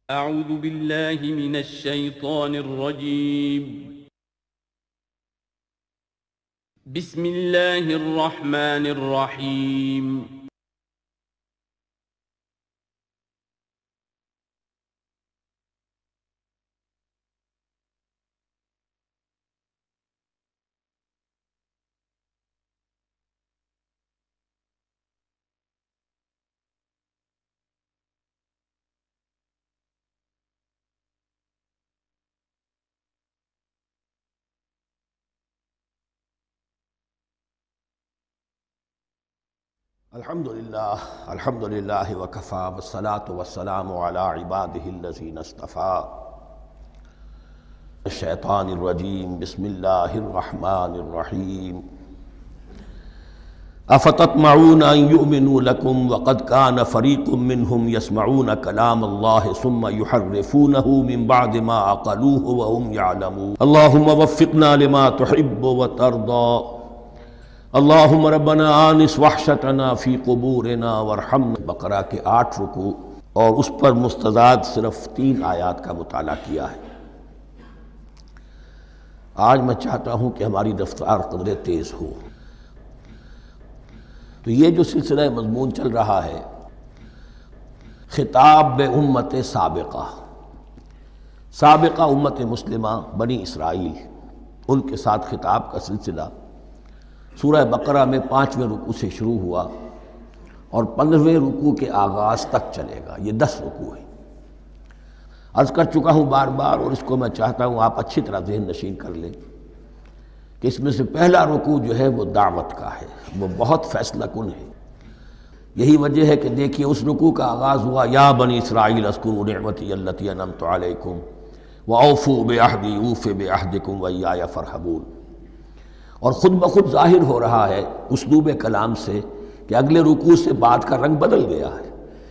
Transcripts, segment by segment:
اعوذ باللہ من الشیطان الرجیم بسم اللہ الرحمن الرحیم الحمدللہ وکفی والصلاة والسلام علی عبادہ الذین اصطفیٰ الشیطان الرجیم بسم اللہ الرحمن الرحیم افتطمعون ان یؤمنوا لکم وقد کان فریق منہم یسمعون کلام اللہ ثم یحرفونہ من بعد ما عقلوہ وهم یعلمون اللہم وفقنا لما تحب وترضى اللہم ربنا آنس وحشتنا فی قبورنا وارحمنا۔ بقرہ کے 8 رکوع اور اس پر مستزاد صرف 3 آیات کا مطالعہ کیا ہے۔ آج میں چاہتا ہوں کہ ہماری رفتار قدر تیز ہو۔ تو یہ جو سلسلہ مضمون چل رہا ہے، خطاب بے امت سابقہ امت مسلمہ بنی اسرائیل، ان کے ساتھ خطاب کا سلسلہ سورہ بقرہ میں 5ویں رکوع سے شروع ہوا اور 15ویں رکوع کے آغاز تک چلے گا۔ یہ 10 رکوع ہیں۔ عرض کر چکا ہوں بار بار، اور اس کو میں چاہتا ہوں آپ اچھی طرح ذہن نشین کر لیں کہ اس میں سے پہلا رکوع جو ہے وہ دعوت کا ہے، وہ بہت فیصلہ کن ہے۔ یہی وجہ ہے کہ دیکھیے اس رکوع کا آغاز ہوا یا بنی اسرائیل اذکروا نعمتی التی انعمت علیکم واوفوا بعہدی اوف بعہدکم وایای فارہبون، اور خود بخود ظاہر ہو رہا ہے اسلوب کلام سے کہ اگلے رکوع سے بات کا رنگ بدل گیا ہے۔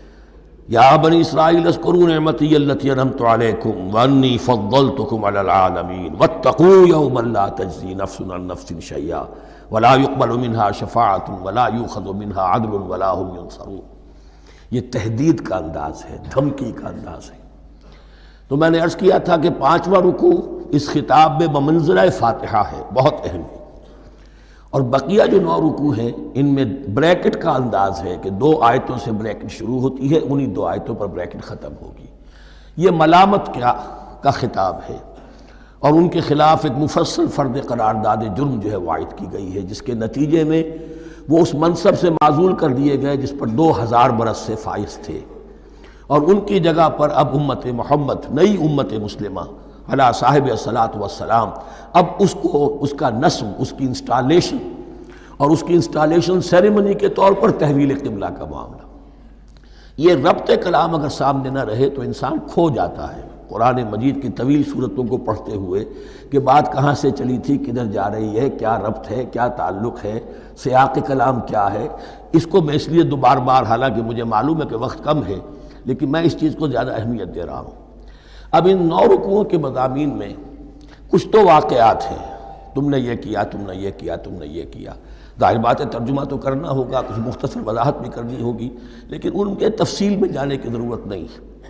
یا بنی اسرائیل اذکروا نعمتی التی انعمت علیکم وانی فضلتکم علی العالمین واتقوا یوما لا تجزی نفس عن نفس شیئا ولا يقبل منها شفاعۃ ولا یؤخذ منها عدل ولا هم ینصرون۔ یہ تہدید کا انداز ہے، دھمکی کا انداز ہے۔ تو میں نے عرض کیا تھا کہ 5واں رکوع اس خطاب میں بمنزلہ فاتحہ ہے، بہت اہم ہے، اور بقیہ جو 9 رکوع ہیں ان میں بریکٹ کا انداز ہے کہ 2 آیتوں سے بریکٹ شروع ہوتی ہے، انہی 2 آیتوں پر بریکٹ ختم ہوگی۔ یہ ملامت کا خطاب ہے، اور ان کے خلاف ایک مفصل فرد قرارداد جرم جو ہے وائد کی گئی ہے، جس کے نتیجے میں وہ اس منصب سے معزول کر دیے گئے جس پر 2000 برس سے فائز تھے، اور ان کی جگہ پر اب امت محمد، نئی امت مسلمہ علی صاحب الصلاۃ والسلام، اب اس کا نصب، اس کی انسٹالیشن اور اس کی انسٹالیشن سیریمنی کے طور پر تحویل قبلہ کا معاملہ۔ یہ ربط کلام اگر سامنے نہ رہے تو انسان کھو جاتا ہے قرآن مجید کی طویل صورتوں کو پڑھتے ہوئے کہ بات کہاں سے چلی تھی، کدھر جا رہی ہے، کیا ربط ہے، کیا تعلق ہے، سیاق کلام کیا ہے۔ اس کو میں اس لیے بار بار، حالانکہ مجھے معلوم ہے کہ وقت کم ہے، لیکن میں اس چیز کو زیادہ اہمیت دے رہا ہوں۔ اب ان 9 رکوعوں کے مضامین میں کچھ تو واقعات ہیں، تم نے یہ کیا، تم نے یہ کیا، تم نے یہ کیا۔ ظاہر بات ہے ترجمہ تو کرنا ہوگا، کچھ مختصر وضاحت بھی کرنی ہوگی، لیکن ان کے تفصیل میں جانے کی ضرورت نہیں۔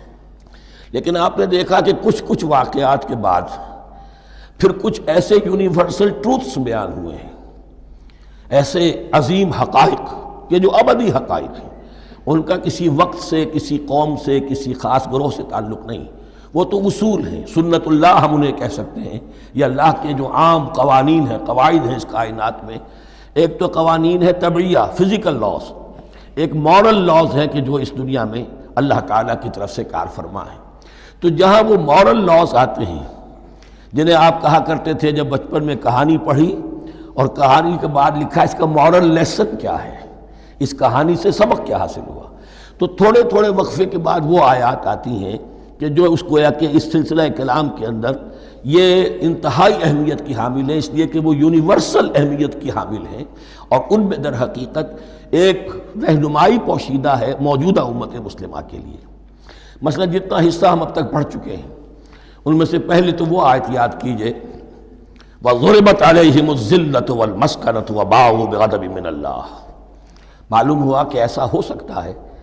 لیکن آپ نے دیکھا کہ کچھ واقعات کے بعد پھر کچھ ایسے یونیورسل ٹروتھس بیان ہوئے ہیں، ایسے عظیم حقائق کہ جو ابدی حقائق ہیں، ان کا کسی وقت سے، کسی قوم سے، کسی خاص گروہ سے تعلق نہیں، وہ تو اصول ہیں، سنت اللہ ہم انہیں کہہ سکتے ہیں، یا اللہ کے جو عام قوانین ہیں، قواعد ہیں اس کائنات میں۔ ایک تو قوانین ہے طبعیہ، فزیکل لاز، ایک مورل لاز ہیں کہ جو اس دنیا میں اللہ تعالیٰ کی طرف سے کار فرما ہے۔ تو جہاں وہ مورل لاز آتے ہیں جنہیں آپ کہا کرتے تھے جب بچپن میں کہانی پڑھی اور کہانی کے بعد لکھا اس کا مورل لیسن کیا ہے، اس کہانی سے سبق کیا حاصل ہوا، تو تھوڑے تھوڑے وقفے کے بعد وہ آیات آتی ہیں کہ جو اس گویا کہ اس سلسلہ کلام کے اندر یہ انتہائی اہمیت کی حامل ہے، اس لیے کہ وہ یونیورسل اہمیت کی حامل ہیں، اور ان میں در حقیقت ایک رہنمائی پوشیدہ ہے موجودہ امت مسلمہ کے لیے۔ مثلا جتنا حصہ ہم اب تک پڑھ چکے ہیں ان میں سے پہلے تو وہ آیت یاد کیجئے وَضُرِبَتْ عَلَيْهِمُ الذِّلَّةُ وَالْمَسْكَنَةُ وَبَاءُوا بِغَضَبٍ مِّنَ اللَّهِ۔ معلوم ہوا کہ ایسا ہو سکتا ہے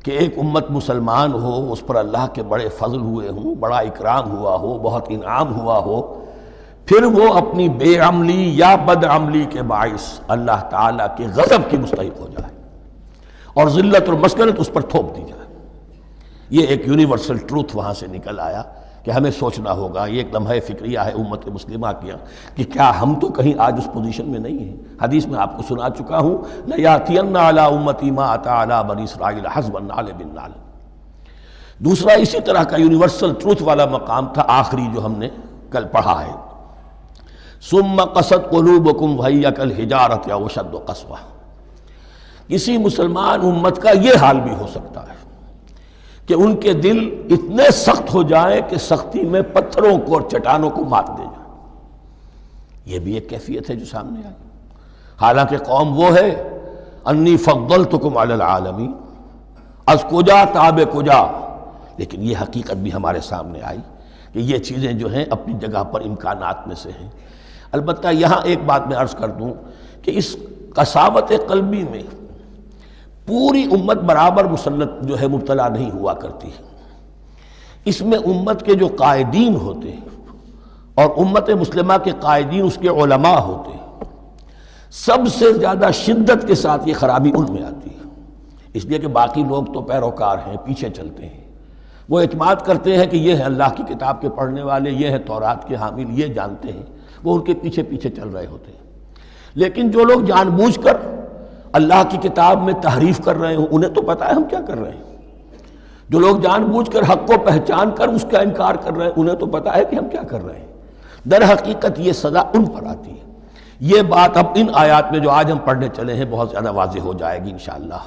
کہ ایک امت مسلمان ہو، اس پر اللہ کے بڑے فضل ہوئے ہوں، بڑا اکرام ہوا ہو، بہت انعام ہوا ہو، پھر وہ اپنی بے عملی یا بد عملی کے باعث اللہ تعالیٰ کے غضب کی مستحق ہو جائے اور ذلت اور مسکنت اس پر تھوپ دی جائے۔ یہ ایک یونیورسل ٹروتھ وہاں سے نکل آیا کہ ہمیں سوچنا ہوگا، یہ ایک لمحہ فکریہ ہے امت مسلمہ کیا کہ کیا ہم تو کہیں آج اس پوزیشن میں نہیں ہیں۔ حدیث میں آپ کو سنا چکا ہوں، لَيَأْتِيَنَّ عَلَىٰ أُمَّتِي مَا أَتَىٰ عَلَىٰ بَنِي إِسْرَائِيلَ حَسْبَ النَّعْلِ بِالنَّعْلِ۔ دوسرا اسی طرح کا یونیورسل ٹروتھ والا مقام تھا آخری جو ہم نے کل پڑھا ہے، ثُمَّ قَسَتْ قُلُوبُكُمْ وَهِيَ كَالْحِجَارَةِ أَوْ أَشَدُّ قَسْوَةً۔ کسی مسلمان امت کا یہ حال بھی ہو سکتا ہے کہ ان کے دل اتنے سخت ہو جائیں کہ سختی میں پتھروں کو اور چٹانوں کو مات دے جائیں۔ یہ بھی ایک کیفیت ہے جو سامنے آئی، حالانکہ قوم وہ ہے انی فضلتکم علی العالمین، از کجا تاب کجا، لیکن یہ حقیقت بھی ہمارے سامنے آئی کہ یہ چیزیں جو ہیں اپنی جگہ پر امکانات میں سے ہیں۔ البتہ یہاں ایک بات میں عرض کر دوں کہ اس قساوت قلبی میں پوری امت برابر مسلط جو ہے مبتلا نہیں ہوا کرتی ہے، اس میں امت کے جو قائدین ہوتے ہیں اور امت مسلمہ کے قائدین اس کے علماء ہوتے ہیں، سب سے زیادہ شدت کے ساتھ یہ خرابی ان میں آتی ہے، اس لیے کہ باقی لوگ تو پیروکار ہیں، پیچھے چلتے ہیں، وہ اعتماد کرتے ہیں کہ یہ ہے اللہ کی کتاب کے پڑھنے والے، یہ ہے تورات کے حامل، یہ جانتے ہیں، وہ ان کے پیچھے پیچھے چل رہے ہوتے ہیں۔ لیکن جو لوگ جان بوجھ کر اللہ کی کتاب میں تحریف کر رہے ہوں، انہیں تو پتہ ہے ہم کیا کر رہے ہیں۔ جو لوگ جان بوجھ کر حق کو پہچان کر اس کا انکار کر رہے ہیں، انہیں تو پتہ ہے کہ ہم کیا کر رہے ہیں۔ در حقیقت یہ سزا ان پر آتی ہے۔ یہ بات اب ان آیات میں جو آج ہم پڑھنے چلے ہیں بہت زیادہ واضح ہو جائے گی انشاءاللہ۔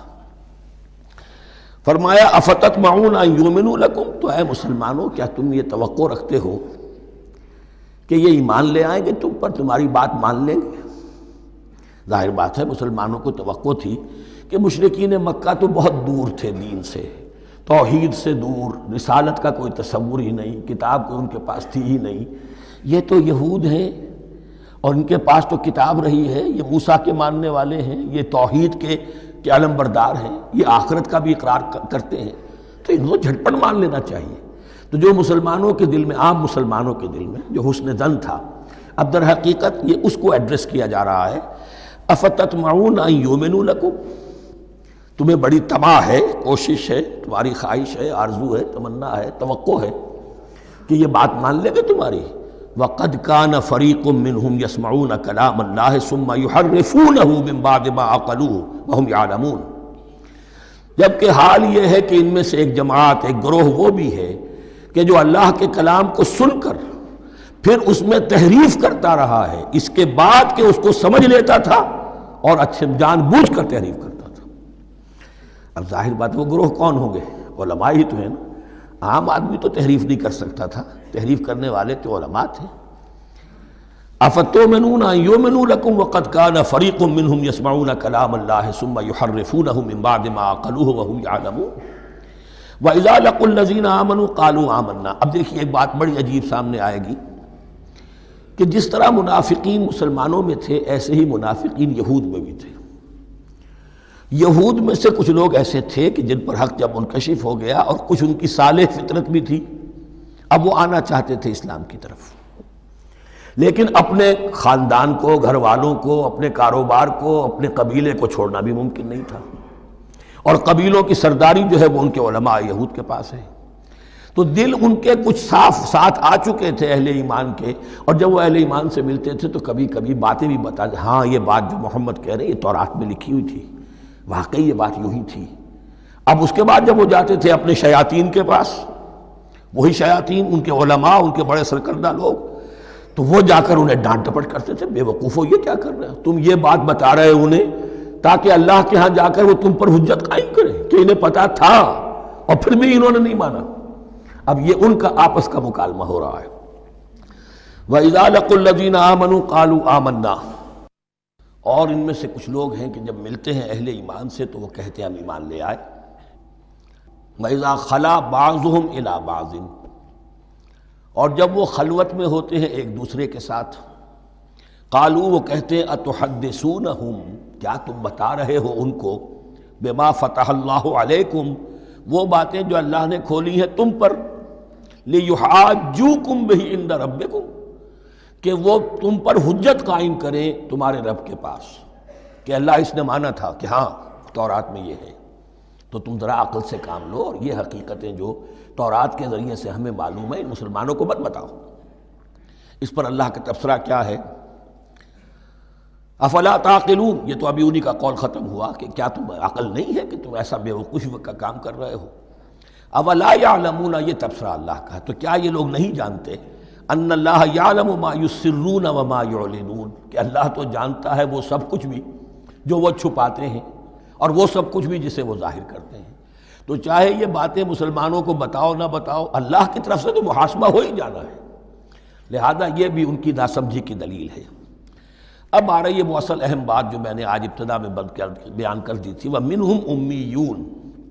فرمایا افتطمعون ان یؤمنوا لکم، تو اے مسلمانوں کیا تم یہ توقع رکھتے ہو کہ یہ ایمان لے آئیں گے تم پر، تمہاری بات مان لیں گے؟ ظاہر بات ہے مسلمانوں کو توقع تھی کہ مشرکین مکہ تو بہت دور تھے دین سے، توحید سے دور، رسالت کا کوئی تصور ہی نہیں، کتاب کوئی ان کے پاس تھی ہی نہیں۔ یہ تو یہود ہیں اور ان کے پاس تو کتاب رہی ہے، یہ موسیٰ کے ماننے والے ہیں، یہ توحید کے علم بردار ہیں، یہ آخرت کا بھی اقرار کرتے ہیں، تو ان کو جھٹپٹ مان لینا چاہیے۔ تو جو مسلمانوں کے دل میں، عام مسلمانوں کے دل میں جو حسن ظن تھا، اب در حقیقت یہ اس کو ایڈریس کیا جا رہا ہے۔ افتطمعون ان یؤمنوا لکم، تمہیں بڑی طمع ہے، کوشش ہے، تمہاری خواہش ہے، آرزو ہے، تمنا ہے، توقع ہے کہ یہ بات مان لے گے تمہاری۔ وَقَدْ كَانَ فَرِيقٌ مِّنْهُمْ يَسْمَعُونَ كَلَامَ اللَّهِ ثُمَّ يُحَرِّفُونَهُ مِن بَعْدِ مَا عَقَلُوهُ وَهُمْ يَعْلَمُونَ، جبکہ حال یہ ہے کہ ان میں سے ایک جماعت، ایک گروہ وہ بھی ہے کہ جو اللہ کے کلام کو سن کر پھر اس میں تحریف کرتا رہا ہے، اس کے بعد کہ اس کو سمجھ لیتا تھا اور اچھے جان بوجھ کر تحریف کرتا تھا۔ اب ظاہر بات وہ گروہ کون ہوں گے؟ علماء ہی تو ہیں نا، عام آدمی تو تحریف نہیں کر سکتا تھا، تحریف کرنے والے تو علماء تھے۔ افتؤمنون ان یؤمنوا لکم وقد کان فریق منہم یسمعون کلام اللہ ثم یحرفونہ من بعد ما عقلوہ وہم یعلمون واذا لقوا الذین آمنوا قالوا آمنا۔ اب دیکھیے ایک بات بڑی عجیب سامنے آئے گی کہ جس طرح منافقین مسلمانوں میں تھے، ایسے ہی منافقین یہود میں بھی تھے۔ یہود میں سے کچھ لوگ ایسے تھے کہ جن پر حق جب منکشف ہو گیا، اور کچھ ان کی صالح فطرت بھی تھی، اب وہ آنا چاہتے تھے اسلام کی طرف، لیکن اپنے خاندان کو، گھر والوں کو، اپنے کاروبار کو، اپنے قبیلے کو چھوڑنا بھی ممکن نہیں تھا، اور قبیلوں کی سرداری جو ہے وہ ان کے علماء یہود کے پاس ہے۔ تو دل ان کے کچھ صاف ساتھ آ چکے تھے اہل ایمان کے، اور جب وہ اہل ایمان سے ملتے تھے تو کبھی کبھی باتیں بھی بتاتے، ہاں یہ بات جو محمد کہہ رہے ہیں یہ تورات میں لکھی ہوئی تھی، واقعی یہ بات یوں ہی تھی۔ اب اس کے بعد جب وہ جاتے تھے اپنے شیاطین کے پاس، وہی شیاطین ان کے علماء، ان کے بڑے سرکردہ لوگ، تو وہ جا کر انہیں ڈانٹ ڈپٹ کرتے تھے، بے وقوفو یہ کیا کر رہے ہو، تم یہ بات بتا رہے ہو انہیں تاکہ اللہ کے ہاں جا کر وہ تم پر حجت قائم کرے کہ انہیں پتا تھا اور پھر بھی انہوں نے نہیں مانا۔ اب یہ ان کا آپس کا مکالمہ ہو رہا ہے۔ وَإِذَا لَقُوا الَّذِينَ آمَنُوا قَالُوا آمَنَّا، اور ان میں سے کچھ لوگ ہیں کہ جب ملتے ہیں اہل ایمان سے تو وہ کہتے ہیں ہم ایمان لے آئے۔ وَإِذَا خَلَا بَعْضُهُمْ إِلَىٰ بَعْضٍ، اور جب وہ خلوت میں ہوتے ہیں ایک دوسرے کے ساتھ، قالوا وہ کہتے ہیں اتحدثونہم، کیا تم بتا رہے ہو ان کو، بما فتح اللہ علیکم، وہ باتیں جو اللہ نے کھولی ہیں تم پر، لِيُحَاجُّوكُمْ بِهِ عِندَ رَبِّكُمْ، کہ وہ تم پر حجت قائم کریں تمہارے رب کے پاس، کہ اللہ اس نے مانا تھا کہ ہاں تورات میں یہ ہے، تو تم ذرا عقل سے کام لو، اور یہ حقیقتیں جو تورات کے ذریعے سے ہمیں معلوم ہے ان مسلمانوں کو مت بتاؤ۔ اس پر اللہ کا تبصرہ کیا ہے؟ افلا تعقلون، یہ تو ابھی انہی کا قول ختم ہوا کہ کیا تم عقل نہیں ہے کہ تم ایسا بے وقوفی کا کام کر رہے ہو؟ اولا یعلمون، یہ تبصرہ اللہ کا ہے، تو کیا یہ لوگ نہیں جانتے ان اللہ یعلم ما یسرون وما یعلنون، کہ اللہ تو جانتا ہے وہ سب کچھ بھی جو وہ چھپاتے ہیں اور وہ سب کچھ بھی جسے وہ ظاہر کرتے ہیں۔ تو چاہے یہ باتیں مسلمانوں کو بتاؤ نہ بتاؤ، اللہ کی طرف سے تو محاسبہ ہو ہی جانا ہے، لہذا یہ بھی ان کی ناسمجھی کی دلیل ہے۔ اب آ رہی ہے وہ اصل اہم بات جو میں نے آج ابتدا میں بیان کر دی تھی، وَمِنْهُمْ أُمِّيُّونَ،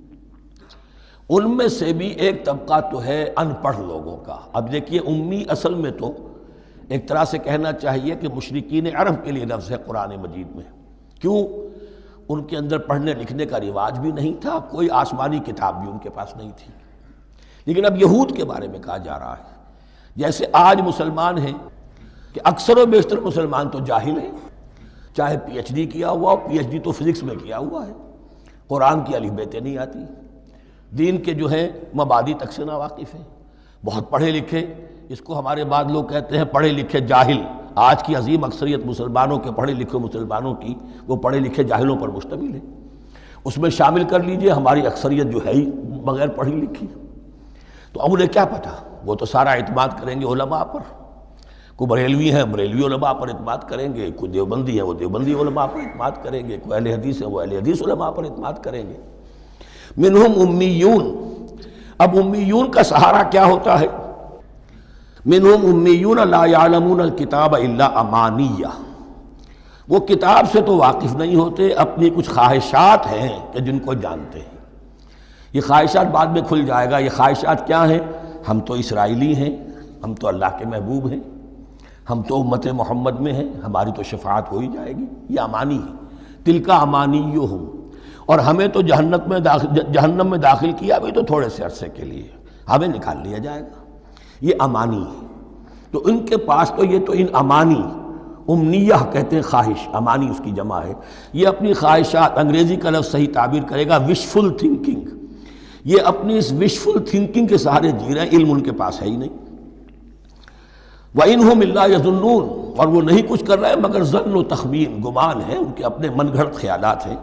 ان میں سے بھی ایک طبقہ تو ہے ان پڑھ لوگوں کا۔ اب دیکھیے امی اصل میں تو ایک طرح سے کہنا چاہیے کہ مشرکین عرب کے لیے لفظ ہے قرآن مجید میں، کیوں؟ ان کے اندر پڑھنے لکھنے کا رواج بھی نہیں تھا، کوئی آسمانی کتاب بھی ان کے پاس نہیں تھی۔ لیکن اب یہود کے بارے میں کہا جا رہا ہے، جیسے آج مسلمان ہیں کہ اکثر و بیشتر مسلمان تو جاہل ہیں، چاہے پی ایچ ڈی کیا ہوا، پی ایچ ڈی تو فزکس میں کیا ہوا ہے، قرآن کی الف بیتیں نہیں آتی، دین کے جو ہیں مبادی تک سے ناواقف ہیں، بہت پڑھے لکھے، اس کو ہمارے بعد لوگ کہتے ہیں پڑھے لکھے جاہل۔ آج کی عظیم اکثریت مسلمانوں کے پڑھے لکھے مسلمانوں کی وہ پڑھے لکھے جاہلوں پر مشتمل ہے، اس میں شامل کر لیجئے ہماری اکثریت جو ہے ہی بغیر پڑھی لکھی۔ تو اب انہیں کیا پتہ، وہ تو سارا اعتماد کریں گے علماء پر، کوئی بریلوی ہیں بریلوی علماء پر اعتماد کریں گے، کوئی دیوبندی ہیں وہ دیوبندی علماء پر اعتماد کریں گے، کوئی اہل حدیث ہیں وہ اہل حدیث علماء پر اعتماد کریں گے۔ منہم امیون، اب امیون کا سہارا کیا ہوتا ہے؟ منہم امیون لا یعلمون الکتاب الا امانیہ، وہ کتاب سے تو واقف نہیں ہوتے، اپنی کچھ خواہشات ہیں کہ جن کو جانتے ہیں۔ یہ خواہشات بعد میں کھل جائے گا، یہ خواہشات کیا ہیں؟ ہم تو اسرائیلی ہیں، ہم تو اللہ کے محبوب ہیں، ہم تو امت محمد میں ہیں، ہماری تو شفاعت ہو ہی جائے گی، یہ امانی ہے۔ تلک امانیہم، اور ہمیں تو جہنم میں داخل کیا بھی تو تھوڑے سے عرصے کے لیے، ہمیں نکال لیا جائے گا، یہ امانی ہے۔ تو ان کے پاس تو یہ تو ان امانی، امنیہ کہتے ہیں خواہش، امانی اس کی جمع ہے، یہ اپنی خواہشات، انگریزی کا لفظ صحیح تعبیر کرے گا وشفل تھنکنگ، یہ اپنی اس وشفل تھنکنگ کے سہارے جی رہے ہیں، علم ان کے پاس ہے ہی نہیں۔ وَإِنْهُمْ إِلَّا يَظُنُّونَ، اور وہ نہیں کچھ کر رہے مگر ظن و تخمین، گمان ہے، ان کے اپنے من گھڑت خیالات ہیں۔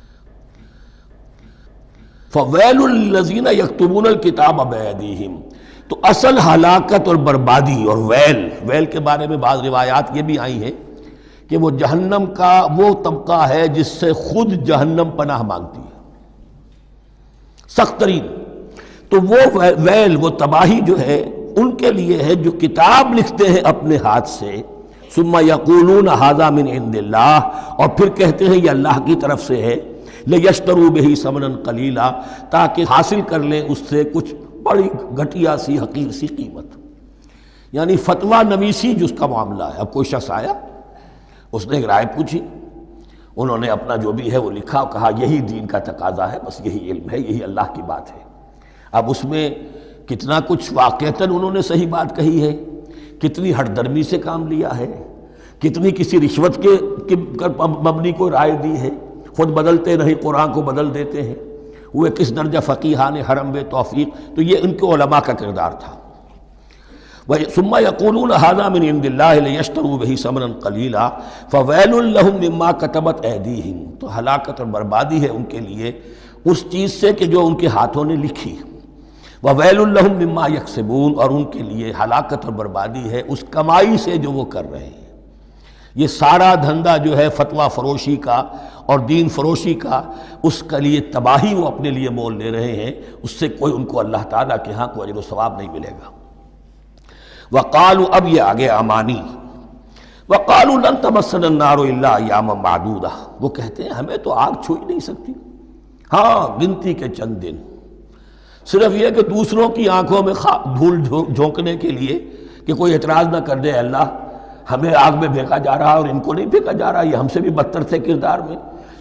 فَوَيْلٌ لِّلَّذِينَ يَكْتُبُونَ الْكِتَابَ بِأَيْدِيهِمْ، تو اصل ہلاکت اور بربادی اور ویل کے بارے میں بعض روایات یہ بھی آئی ہیں کہ وہ جہنم کا وہ طبقہ ہے جس سے خود جہنم پناہ مانگتی ہے، سخت ترین۔ تو وہ ویل، وہ تباہی جو ہے ان کے لیے ہے جو کتاب لکھتے ہیں اپنے ہاتھ سے، ثم یقولون ھذا من عند اللہ، اور پھر کہتے ہیں یہ اللہ کی طرف سے ہے، لیشتروا بہ ثمنا قلیلا، تاکہ حاصل کر لیں اس سے کچھ بڑی گھٹیا سی حقیر سی قیمت، یعنی فتویٰ نویسی جو اس کا معاملہ ہے۔ اب کوئی شخص آیا، اس نے ایک رائے پوچھی، انہوں نے اپنا جو بھی ہے وہ لکھا، کہا یہی دین کا تقاضا ہے، بس یہی علم ہے، یہی اللہ کی بات ہے۔ اب اس میں کتنا کچھ واقعتاً انہوں نے صحیح بات کہی ہے، کتنی ہٹ درمی سے کام لیا ہے، کتنی کسی رشوت کے مبنی کو رائے دی ہے، خود بدلتے نہیں قرآن کو بدل دیتے ہیں، وہ کس درجہ فقیہان حرم بے توفیق۔ تو یہ ان کے علماء کا کردار تھا۔ ثم یقولون ھذا من عند اللہ لیشتروا بہ ثمنا قلیلا فویل لہم مما کتبت ایدیہم، تو ہلاکت اور بربادی ہے ان کے لیے اس چیز سے کہ جو ان کے ہاتھوں نے لکھی، وویل لہم مما یکسبون، اور ان کے لیے ہلاکت اور بربادی ہے اس کمائی سے جو وہ کر رہے ہیں۔ یہ سارا دھندا جو ہے فتویٰ فروشی کا اور دین فروشی کا، اس کے لیے تباہی وہ اپنے لیے مول لے رہے ہیں، اس سے کوئی ان کو اللہ تعالیٰ کے ہاں کوئی اجر و ثواب نہیں ملے گا۔ وقالوا، اب یہ آگے امانی، وقالوا لن تمسنا النار الا ایاما معدودہ، وہ کہتے ہیں ہمیں تو آگ چھو ہی نہیں سکتی، ہاں گنتی کے چند دن، صرف یہ کہ دوسروں کی آنکھوں میں دھول جھونکنے کے لیے کہ کوئی اعتراض نہ کر دے، اللہ ہمیں آگ میں پھینکا جا رہا اور ان کو نہیں پھینکا جا رہا، یہ ہم سے بھی بدتر تھے کردار میں،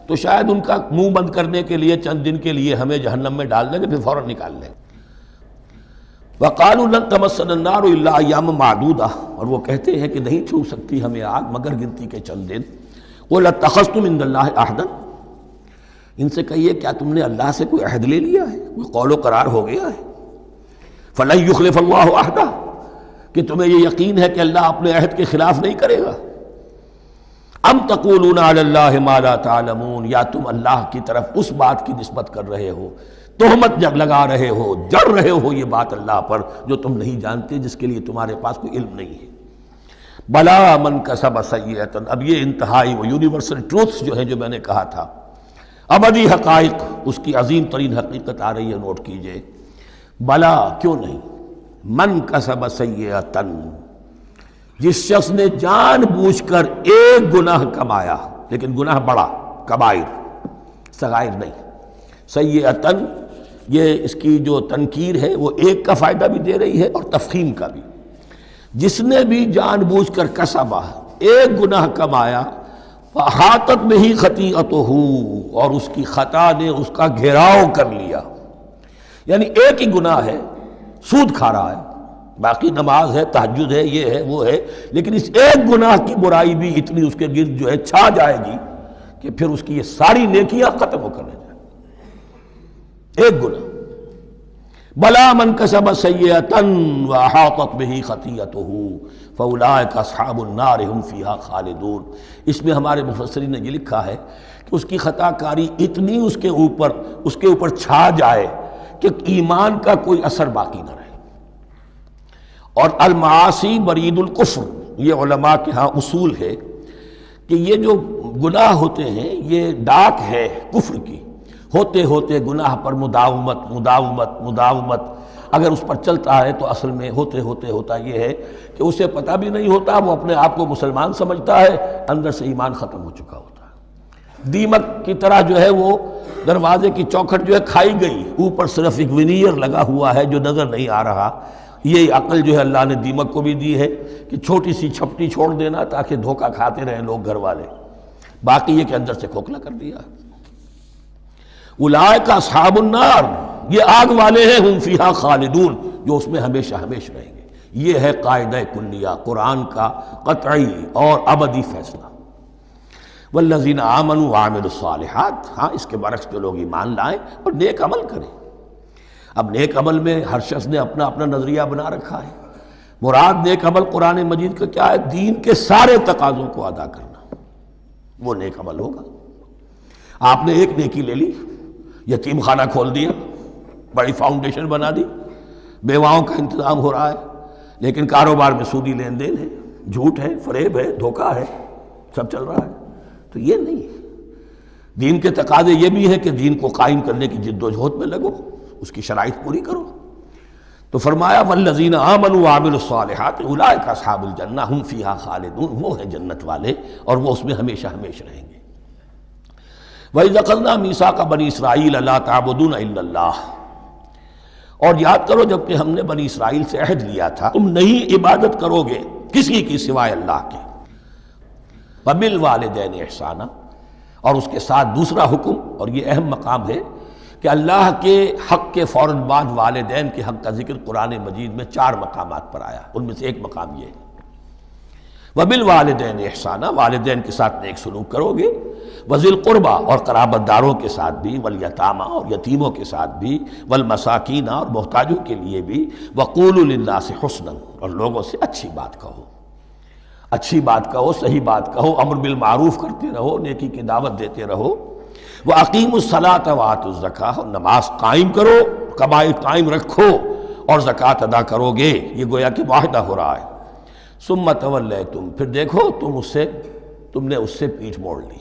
تو شاید ان کا منہ بند کرنے کے لیے چند دن کے لیے ہمیں جہنم میں ڈال دیں گے، پھر فوراً نکال لیں گے۔ وَقَالُوا لَن تَمَسَّنَا النَّارُ إِلَّا أَيَّامًا مَّعْدُودَةً، اور وہ کہتے ہیں کہ نہیں چھو سکتی ہمیں آگ مگر گنتی کے چند دن۔ قُلْ أَتَّخَذْتُمْ عِندَ اللَّهِ عَهْدًا، ان سے کہیے کیا تم نے اللہ سے کوئی عہد لے لیا ہے، کوئی قول و قرار ہو گیا ہے؟ فَلَن يُخْلِفَ اللَّهُ عَهْدَهُ، کہ تمہیں یہ یقین ہے کہ اللہ اپنے عہد کے خلاف نہیں کرے گا۔ ام تقولون علی اللہ ما لا تعلمون، یا تم اللہ کی طرف اس بات کی نسبت کر رہے ہو، تہمت لگا رہے ہو، جڑ رہے ہو یہ بات اللہ پر جو تم نہیں جانتے، جس کے لیے تمہارے پاس کوئی علم نہیں ہے۔ بلا من کسب سیئۃ، اب یہ انتہائی وہ یونیورسل ٹروتھس جو ہیں جو میں نے کہا تھا، ابدی حقائق، اس کی عظیم ترین حقیقت آ رہی ہے، نوٹ کیجئے۔ بلا، کیوں نہیں، من کسب سیئۃ، جس شخص نے جان بوجھ کر ایک گناہ کمایا، لیکن گناہ بڑا، کبائر، صغائر نہیں، سیئۃً، یہ اس کی جو تنکیر ہے وہ ایک کا فائدہ بھی دے رہی ہے اور تفخیم کا بھی۔ جس نے بھی جان بوجھ کر کسبا، ایک گناہ کمایا، فاحاطت بہ خطیئتہ، اور اس کی خطا نے اس کا گھیراؤ کر لیا، یعنی ایک ہی گناہ ہے، سود کھا رہا ہے، باقی نماز ہے، تہجد ہے، یہ ہے وہ ہے، لیکن اس ایک گناہ کی برائی بھی اتنی اس کے گرد جو ہے چھا جائے گی کہ پھر اس کی یہ ساری نیکیاں ختم ہو کر رہ جائیں، ایک گناہ۔ بلا من کسب سیئۃ واحاطت بہ خطیئتہ فاولئک اصحاب النار هم فیہا خالدون۔ اس میں ہمارے مفسرین نے یہ لکھا ہے کہ اس کی خطا کاری اتنی اس کے اوپر چھا جائے کہ ایمان کا کوئی اثر باقی نہ رہے۔ اور المعاصی برید الکفر، یہ علماء کے ہاں اصول ہے کہ یہ جو گناہ ہوتے ہیں یہ ڈاک ہے کفر کی، ہوتے ہوتے گناہ پر مداومت مداومت مداومت، اگر اس پر چلتا ہے تو اصل میں ہوتے ہوتے ہوتا یہ ہے کہ اسے پتہ بھی نہیں ہوتا، وہ اپنے آپ کو مسلمان سمجھتا ہے، اندر سے ایمان ختم ہو چکا ہوتا ہے۔ دیمک کی طرح جو ہے وہ دروازے کی چوکھٹ جو ہے کھائی گئی، اوپر صرف ایک ونیئر لگا ہوا ہے جو نظر نہیں آ رہا۔ یہ عقل جو ہے اللہ نے دیمک کو بھی دی ہے کہ چھوٹی سی چھپٹی چھوڑ دینا تاکہ دھوکہ کھاتے رہیں لوگ گھر والے، باقی یہ کہ اندر سے کھوکھلا کر دیا۔ اولئک اصحاب النار، یہ آگ والے ہیں، ہم فیہا خالدون، جو اس میں ہمیشہ ہمیشہ رہیں گے۔ یہ ہے قاعدہ کلیہ، قرآن کا قطعی اور ابدی فیصلہ۔ والذین آمنوا وعملوا الصالحات، ہاں اس کے برعکس جو لوگ ایمان لائیں اور نیک عمل کریں۔ اب نیک عمل میں ہر شخص نے اپنا اپنا نظریہ بنا رکھا ہے۔ مراد نیک عمل قرآن مجید کا کیا ہے؟ دین کے سارے تقاضوں کو ادا کرنا، وہ نیک عمل ہوگا۔ آپ نے ایک نیکی لے لی، یتیم خانہ کھول دیا، بڑی فاؤنڈیشن بنا دی، بیواؤں کا انتظام ہو رہا ہے، لیکن کاروبار میں سودی لین دین ہے، جھوٹ ہے، فریب ہے، دھوکہ ہے، سب چل رہا ہے، تو یہ نہیں ہے۔ دین کے تقاضے یہ بھی ہے کہ دین کو قائم کرنے کی جد و جہد میں لگو، اس کی شرائط پوری کرو۔ تو فرمایا والذین آمنوا وعملوا الصالحات اولئک اصحاب الجنہ ہم فیہا خالدون، وہ ہیں جنت والے اور وہ اس میں ہمیشہ ہمیشہ رہیں گے۔ وَإِذْ أَخَذْنَا مِيثَاقَ بَنِي إِسْرَائِيلَ لَا تَعْبُدُونَ إِلَّا اللَّهَ، اور یاد کرو جب کہ ہم نے بنی اسرائیل سے عہد لیا تھا تم نہیں عبادت کرو گے کسی کی سوائے اللہ کے۔ وَبِالْوَالِدَيْنِ إِحْسَانًا، اور اس کے ساتھ دوسرا حکم، اور یہ اہم مقام ہے کہ اللہ کے حق کے فوراً بعد والدین کے حق کا ذکر قرآن مجید میں 4 مقامات پر آیا، ان میں سے ایک مقام یہ ہے وَبِالْوَالِدَيْنِ إِحْسَانًا، والدین کے ساتھ نیک سلوک کرو گے، وَذِي الْقُرْبَى، اور قرابت داروں کے ساتھ بھی، وَالْيَتَامَى، اور یتیموں کے ساتھ بھی، وَالْمَسَاكِينَ، اور محتاجوں کے لیے بھی، وَقُولُوا لِلنَّاسِ حُسْنًا، اور لوگوں سے اچھی بات کہو، اچھی بات کہو، صحیح بات کہو، امر بالمعروف کرتے رہو، نیکی کی دعوت دیتے رہو۔ وَأَقِيمُوا الصَّلَاةَ وَآتُوا الزَّكَاةَ، اور نماز قائم کرو، قبائل قائم رکھو اور زکوٰۃ ادا کرو گے، یہ گویا کہ معاہدہ ہو رہا ہے۔ ثُمَّ تَوَلَّيْتُمْ، پھر دیکھو تم نے اس سے پیٹھ موڑ لی،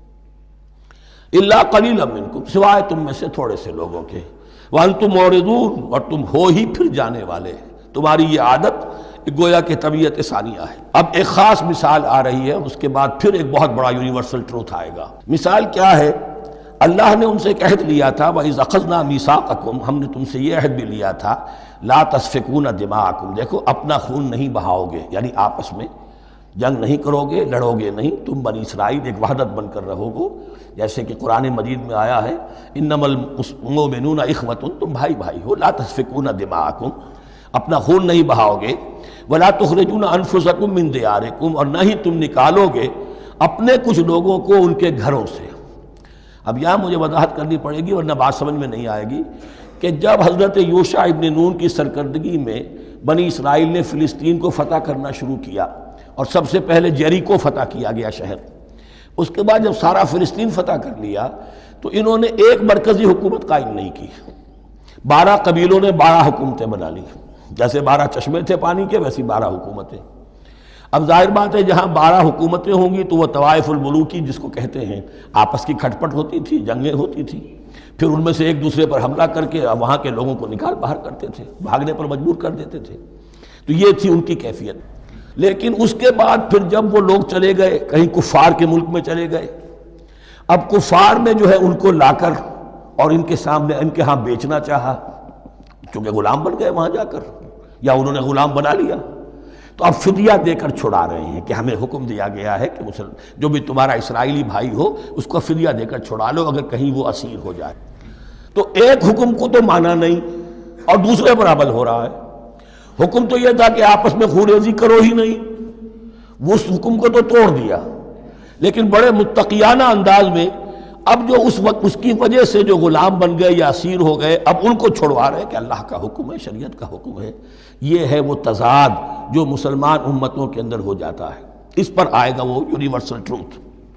إِلَّا قَلِيلًا مِّنْكُمْ، سوائے تم میں سے تھوڑے سے لوگوں کے، وَأَنْتُمْ مُعْرِضُونَ، اور تم ہو ہی پھر جانے والے، تمہاری یہ عادت گویا کہ طبیعت ثانیہ ہے۔ اب ایک خاص مثال آ رہی ہے، اس کے بعد پھر ایک بہت بڑا یونیورسل ٹروتھ آئے گا۔ مثال کیا ہے؟ اللہ نے ان سے ایک عہد لیا تھا، وَإِذْ أَخَذْنَا مِيثَاقَكُمْ، ہم نے تم سے یہ عہد بھی لیا تھا، لَا تَسْفِكُونَ دِمَاءَكُمْ، دیکھو اپنا خون نہیں بہاؤ گے، یعنی آپس میں جنگ نہیں کرو گے، لڑو گے نہیں، تم بنی اسرائیل ایک وحدت بن کر رہو گے، جیسے کہ قرآن مجید میں آیا ہے انما المؤمنون اخوۃ، تم بھائی بھائی ہو، لا تسفکون دماءکم، اپنا خون نہیں بہاؤ گے، ولا تخرجون انفسکم من دیارکم، اور نہ ہی تم نکالو گے اپنے کچھ لوگوں کو ان کے گھروں سے۔ اب یہاں مجھے وضاحت کرنی پڑے گی ورنہ بات سمجھ میں نہیں آئے گی کہ جب حضرت یوشع ابن نون کی سرکردگی میں بنی اسرائیل نے فلسطین کو فتح کرنا شروع کیا، اور سب سے پہلے جیریکو فتح کیا گیا شہر، اس کے بعد جب سارا فلسطین فتح کر لیا تو انہوں نے ایک مرکزی حکومت قائم نہیں کی، 12 قبیلوں نے 12 حکومتیں بنا لی، جیسے 12 چشمے تھے پانی کے ویسی 12 حکومتیں۔ اب ظاہر بات ہے جہاں 12 حکومتیں ہوں گی تو وہ طوائف الملوکی جس کو کہتے ہیں، آپس کی کھٹ پٹ ہوتی تھی، جنگیں ہوتی تھی، پھر ان میں سے ایک دوسرے پر حملہ کر کے وہاں کے لوگوں کو نکال باہر کرتے تھے، بھاگنے پر مجبور کر دیتے تھے، تو یہ تھی ان کی کیفیت۔ لیکن اس کے بعد پھر جب وہ لوگ چلے گئے کہیں کفار کے ملک میں چلے گئے، اب کفار نے جو ہے ان کو لا کر اور ان کے سامنے ان کے ہاں بیچنا چاہا، چونکہ غلام بن گئے وہاں جا کر، یا انہوں نے غلام بنا لیا، تو اب فدیہ دے کر چھڑا رہے ہیں کہ ہمیں حکم دیا گیا ہے کہ جو بھی تمہارا اسرائیلی بھائی ہو اس کو فدیہ دے کر چھڑا لو اگر کہیں وہ اسیر ہو جائے۔ تو ایک حکم کو تو مانا نہیں اور دوسرے پر عمل ہو رہا ہے۔ حکم تو یہ تھا کہ آپس میں خونریزی کرو ہی نہیں، وہ اس حکم کو تو توڑ دیا، لیکن بڑے متقیانہ انداز میں اب جو اس وقت اس کی وجہ سے جو غلام بن گئے یا اسیر ہو گئے اب ان کو چھڑوا رہے کہ اللہ کا حکم ہے، شریعت کا حکم ہے۔ یہ ہے وہ تضاد جو مسلمان امتوں کے اندر ہو جاتا ہے، اس پر آئے گا وہ یونیورسل ٹروتھ۔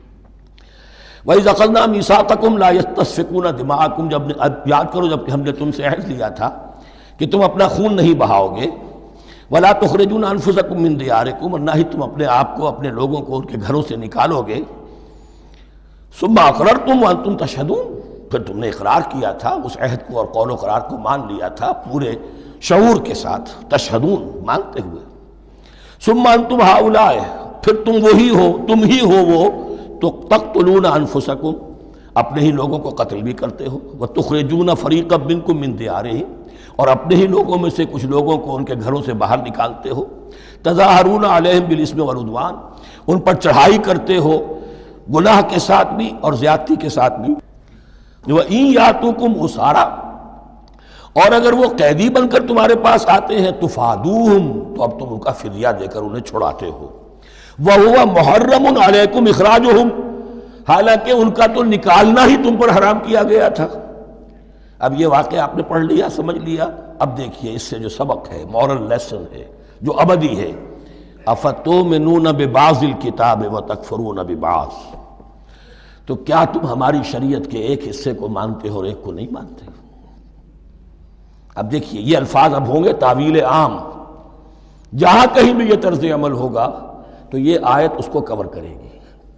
وَإِذْ أَخَذْنَا مِيثَاقَكُمْ لَا يَسْتَسْفِكُونَ دِمَاءَكُمْ، جب یاد کرو جب کہ ہم نے تم سے عہد لیا تھا کہ تم اپنا خون نہیں بہاؤ گے، وَلَا تُخْرِجُونَ أَنفُسَكُم مِّن دِيَارِكُمْ، اور نہ ہی تم اپنے آپ کو اپنے لوگوں کو ان کے گھروں سے نکالو گے، ثُمَّ أَقْرَرْتُمْ وَأَنْتُمْ تَشْهَدُونَ، پھر تم نے اقرار کیا تھا اس عہد کو اور قول و قرار کو مان لیا تھا پورے شعور کے ساتھ، تشہدون مانتے ہوئے، ثم انتم ہؤلاء، پھر تم وہی ہو، تم ہی ہو وہ تو تقتلون انفسکم، اپنے ہی لوگوں کو قتل بھی کرتے ہو، وتخرجون فریقا منکم من دیارہم، اور اپنے ہی لوگوں میں سے کچھ لوگوں کو ان کے گھروں سے باہر نکالتے ہو، تظاہرون علیہم بالاسم والعدوان، ان پر چڑھائی کرتے ہو گناہ کے ساتھ بھی اور زیادتی کے ساتھ بھی، وَإِن یاتوکم اسارا، اور اگر وہ قیدی بن کر تمہارے پاس آتے ہیں تفادوہم، تو اب تم ان کا فدیہ دے کر انہیں چھڑاتے ہو، وَهُوَ مُحَرَّمٌ عَلَيْكُمْ إِخْرَاجُهُمْ، حالانکہ ان کا تو نکالنا ہی تم پر حرام کیا گیا تھا۔ اب یہ واقعہ آپ نے پڑھ لیا، سمجھ لیا، اب دیکھیے اس سے جو سبق ہے، مورل لیسن ہے جو ابدی ہے، أَفَتُؤْمِنُونَ بِبَعْضِ الْكِتَابِ وَتَكْفُرُونَ بِبَعْضٍ، تو کیا تم ہماری شریعت کے ایک حصے کو مانتے ہو اور ایک کو نہیں مانتے؟ اب دیکھیے یہ الفاظ اب ہوں گے تعویل عام، جہاں کہیں بھی یہ طرز عمل ہوگا تو یہ آیت اس کو کور کرے گی۔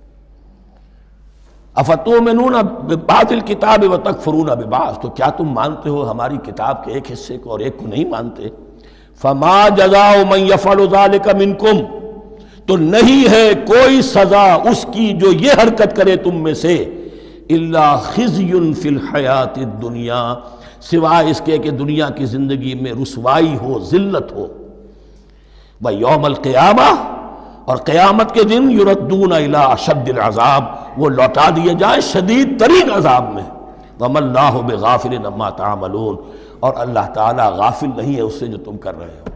افتؤمنون ببعض الکتاب وتکفرون ببعض، تو کیا تم مانتے ہو ہماری کتاب کے ایک حصے کو اور ایک کو نہیں مانتے؟ فما جزاء من یفعل ذلک منکم، تو نہیں ہے کوئی سزا اس کی جو یہ حرکت کرے تم میں سے، الا خزی فی الحیات الدنیا، سوائے اس کے کہ دنیا کی زندگی میں رسوائی ہو، ذلت ہو، ویوم القیامہ، اور قیامت کے دن یردون الی اشد العذاب، وہ لوٹا دیے جائیں شدید ترین عذاب میں، وما اللہ بغافل عما تعملون، اور اللہ تعالیٰ غافل نہیں ہے اس سے جو تم کر رہے ہو۔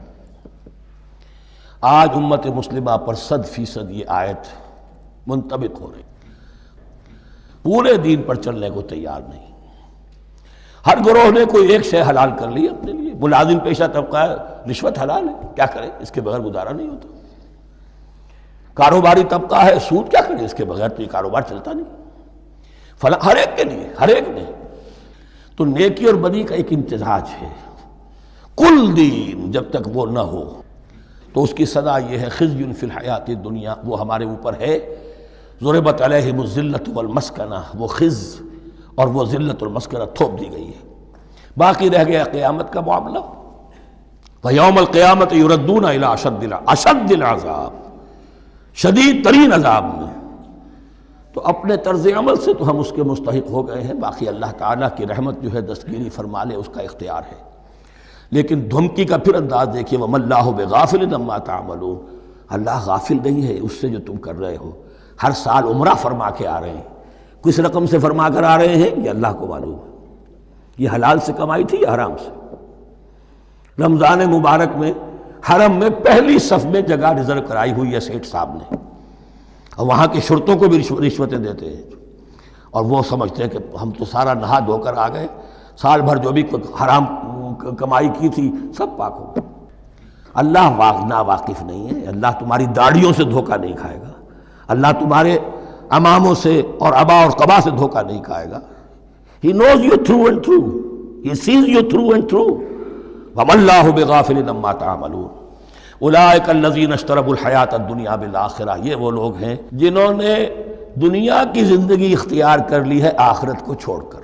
آج امت مسلمہ پر 100% یہ آیت منطبق ہو رہی، پورے دین پر چلنے کو تیار نہیں، ہر گروہ نے کوئی ایک شے حلال کر لی اپنے لیے، ملازم پیشہ طبقہ ہے، رشوت حلال ہے، کیا کرے اس کے بغیر گزارا نہیں ہوتا، کاروباری طبقہ ہے، سود کیا کرے اس کے بغیر تو یہ کاروبار چلتا نہیں، فلاں ہر ایک کے لیے، ہر ایک نے، تو نیکی اور بدی کا ایک امتزاج ہے، کل دین جب تک وہ نہ ہو تو اس کی سزا یہ ہے خزی فی الحیات الدنیا، وہ ہمارے اوپر ہے، ضربت علیہم الذلۃ والمسکنہ، وہ خز اور وہ ذلت اور مسکنہ تھوپ دی گئی ہے، باقی رہ گیا قیامت کا معاملہ، وَيَوْمَ الْقِيَامَةِ يُرَدُّونَ إِلَىٰ أَشَدِّ الْعَذَابِ، شدید ترین عذاب میں، تو اپنے طرز عمل سے تو ہم اس کے مستحق ہو گئے ہیں، باقی اللہ تعالیٰ کی رحمت جو ہے دستگیری فرما لے اس کا اختیار ہے، لیکن دھمکی کا پھر انداز دیکھیے، وَمَا اللَّهُ بِغَافِلٍ عَمَّا تَعْمَلُونَ، اللہ غافل نہیں ہے اس سے جو تم کر رہے ہو. ہر سال عمرہ فرما کے آ رہے ہیں، کس رقم سے فرما کر آ رہے ہیں یہ اللہ کو معلوم ہے. یہ حلال سے کمائی تھی یا حرام سے؟ رمضان مبارک میں حرم میں پہلی صف میں جگہ ریزرو کرائی ہوئی ہے سیٹھ صاحب نے، اور وہاں کے شرطوں کو بھی رشوتیں دیتے ہیں، اور وہ سمجھتے ہیں کہ ہم تو سارا نہا دھو کر آ گئے، سال بھر جو بھی حرام کمائی کی تھی سب پاک ہو گئی. اللہ نا واقف نہیں ہے. اللہ تمہاری داڑھیوں سے دھوکہ نہیں کھائے گا، اللہ تمہارے اماموں سے اور ابا اور قبا سے دھوکہ نہیں کھائے گا. He knows you through and through. He sees you through and through. وَمَا اللَّهُ بِغَافِلٍ عَمَّا تَعْمَلُونَ. أُولَٰئِكَ الَّذِينَ اشْتَرَوُا الْحَيَاةَ الدُّنْيَا بِالْآخِرَةِ. یہ وہ لوگ ہیں جنہوں نے دنیا کی زندگی اختیار کر لی ہے آخرت کو چھوڑ کر.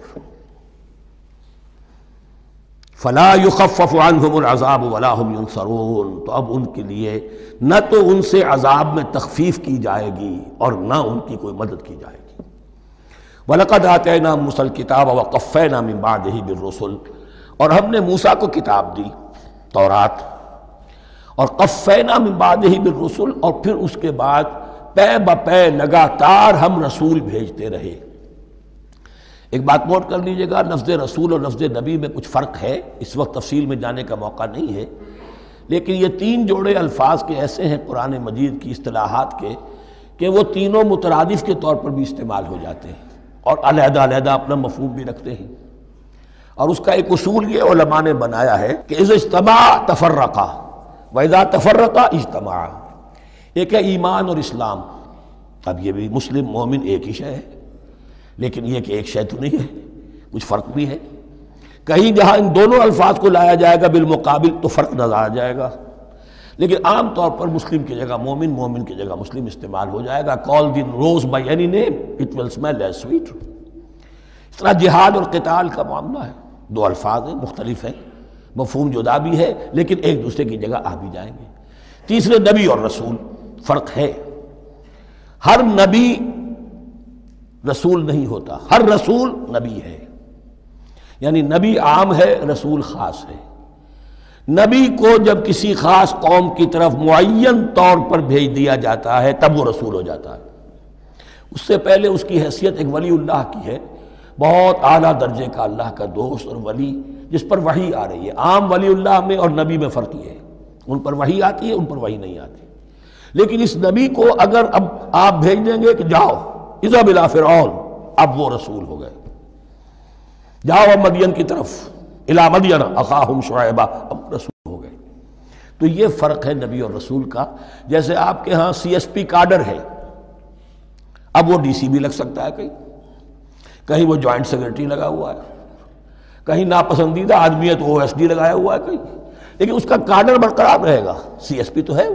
فَلَا يُخَفَّفُ عَنْهُمُ الْعَذَابُ وَلَا هُمْ يُنصَرُونَ. تو اب ان کے لیے نہ تو ان سے عذاب میں تخفیف کی جائے گی اور نہ ان کی کوئی مدد کی جائے گی. وَلَقَدْ آتَيْنَا مُوسَى الْكِتَابَ وَقَفَّيْنَا مِن بَعْدِهِ بِالرُّسُلِ. اور ہم نے موسیٰ کو کتاب دی تورات، اور قفینا من بعدہ بالرسل، اور پھر اس کے بعد پے بپے لگاتار ہم رسول بھیجتے رہے. ایک بات نوٹ کر لیجئے گا، لفظ رسول اور لفظ نبی میں کچھ فرق ہے، اس وقت تفصیل میں جانے کا موقع نہیں ہے، لیکن یہ تین جوڑے الفاظ کے ایسے ہیں قرآن مجید کی اصطلاحات کے کہ وہ تینوں مترادف کے طور پر بھی استعمال ہو جاتے ہیں اور علیحدہ علیحدہ اپنا مفہوم بھی رکھتے ہیں. اور اس کا ایک اصول یہ علماء نے بنایا ہے کہ اذا اجتمع تفرقا واذا تفرقا اجتمع. ایک ہے ایمان اور اسلام. اب یہ بھی مسلم مومن ایک ہی شے ہے، لیکن یہ کہ ایک شے تو نہیں ہے، کچھ فرق بھی ہے. کہیں جہاں ان دونوں الفاظ کو لایا جائے گا بالمقابل تو فرق نظر آ جائے گا، لیکن عام طور پر مسلم کی جگہ مومن، مومن کی جگہ مسلم استعمال ہو جائے گا. call the rose by any name it will smell as sweet. اس طرح جہاد اور قتال کا معاملہ ہے، دو الفاظ ہیں، مختلف ہیں، مفہوم جدا بھی ہے لیکن ایک دوسرے کی جگہ آ بھی جائیں گے. تیسرے نبی اور رسول، فرق ہے. ہر نبی رسول نہیں ہوتا، ہر رسول نبی ہے. یعنی نبی عام ہے، رسول خاص ہے. نبی کو جب کسی خاص قوم کی طرف معین طور پر بھیج دیا جاتا ہے تب وہ رسول ہو جاتا ہے. اس سے پہلے اس کی حیثیت ایک ولی اللہ کی ہے، بہت اعلیٰ درجے کا اللہ کا دوست اور ولی جس پر وحی آ رہی ہے. عام ولی اللہ میں اور نبی میں فرق یہ ہے، ان پر وحی آتی ہے، ان پر وحی نہیں آتی. لیکن اس نبی کو اگر اب آپ بھیج دیں گے کہ جاؤ اذهب الى فرعون، اب وہ رسول ہو گئے. جاؤ مدین کی طرف، الی مدین اخاہم شعیبا، اب رسول ہو گئے. تو یہ فرق ہے نبی اور رسول کا. جیسے آپ کے ہاں سی ایس پی کاڈر ہے، اب وہ ڈی سی بھی لگ سکتا ہے، کہیں وہ جوائنٹ سیکرٹری لگا ہوا ہے، کہیں ناپسندیدہ آدمی ہے تو او ایس ڈی لگایا ہوا ہے کہیں، لیکن اس کا کاڈر برقرار رہے گا، سی ایس پی تو ہے.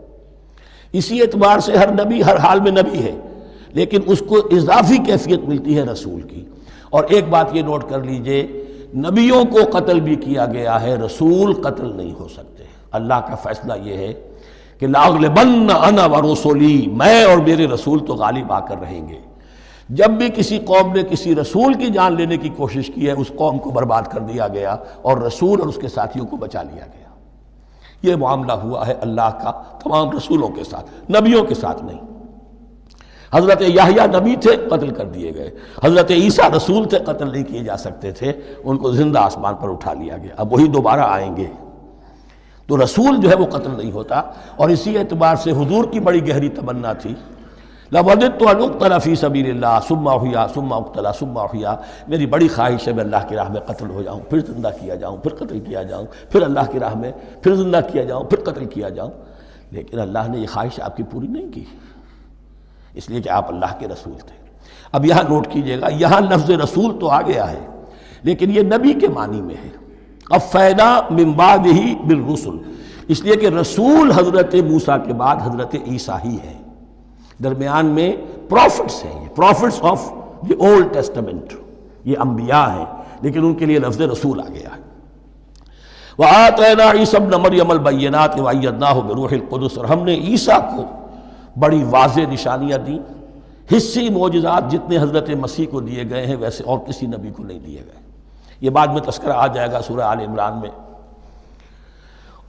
اسی اعتبار سے ہر نبی ہر حال میں نبی ہے، لیکن اس کو اضافی کیفیت ملتی ہے رسول کی. اور ایک بات یہ نوٹ کر لیجئے، نبیوں کو قتل بھی کیا گیا ہے، رسول قتل نہیں ہو سکتے. اللہ کا فیصلہ یہ ہے کہ لاغلبن انا ورسولی، میں اور میرے رسول تو غالب آ کر رہیں گے. جب بھی کسی قوم نے کسی رسول کی جان لینے کی کوشش کی ہے اس قوم کو برباد کر دیا گیا اور رسول اور اس کے ساتھیوں کو بچا لیا گیا. یہ معاملہ ہوا ہے اللہ کا تمام رسولوں کے ساتھ، نبیوں کے ساتھ نہیں. حضرت یحییٰ نبی تھے، قتل کر دیے گئے. حضرت عیسیٰ رسول تھے، قتل نہیں کیے جا سکتے تھے، ان کو زندہ آسمان پر اٹھا لیا گیا. اب وہی دوبارہ آئیں گے. تو رسول جو ہے وہ قتل نہیں ہوتا. اور اسی اعتبار سے حضور کی بڑی گہری تمنا تھی، لَوَدِدْتُ أَنْ أُقْتَلَ فِي سَبِيلِ اللَّهِ ثُمَّ أُحْيَا ثُمَّ أُقْتَلَ ثُمَّ أُحْيَا. میری بڑی خواہش ہے میں اللہ کی راہ میں قتل ہو جاؤں، پھر زندہ کیا جاؤں، پھر قتل کیا جاؤں، پھر اللہ کی راہ میں پھر زندہ کیا جاؤں، پھر قتل کیا جاؤں. لیکن اللہ نے یہ خواہش آپ کی پوری نہیں کی، اس لیے کہ آپ اللہ کے رسول تھے. اب یہاں نوٹ کیجئے گا، یہاں لفظ رسول تو آ گیا ہے لیکن یہ نبی کے معنی میں ہے. قفینا من بعدہ بالرسل، اس لیے کہ رسول حضرت موسیٰ کے بعد حضرت عیسیٰ ہی ہے. درمیان میں پروفٹس ہیں، یہ prophets of the Old Testament, یہ انبیاء ہیں، لیکن ان کے لیے لفظ رسول آ گیا ہے. وَآتَيْنَا عِيسَى ابْنَ مَرْيَمَ الْبَيِّنَاتِ وَأَيَّدْنَاهُ بِرُوحِ الْقُدُسِ. اور ہم نے عیسیٰ کو بڑی واضح نشانیاں دیں، حصی معجزات جتنے حضرت مسیح کو دیے گئے ہیں ویسے اور کسی نبی کو نہیں دیے گئے. یہ بعد میں تذکرہ آ جائے گا سورہ آل عمران میں.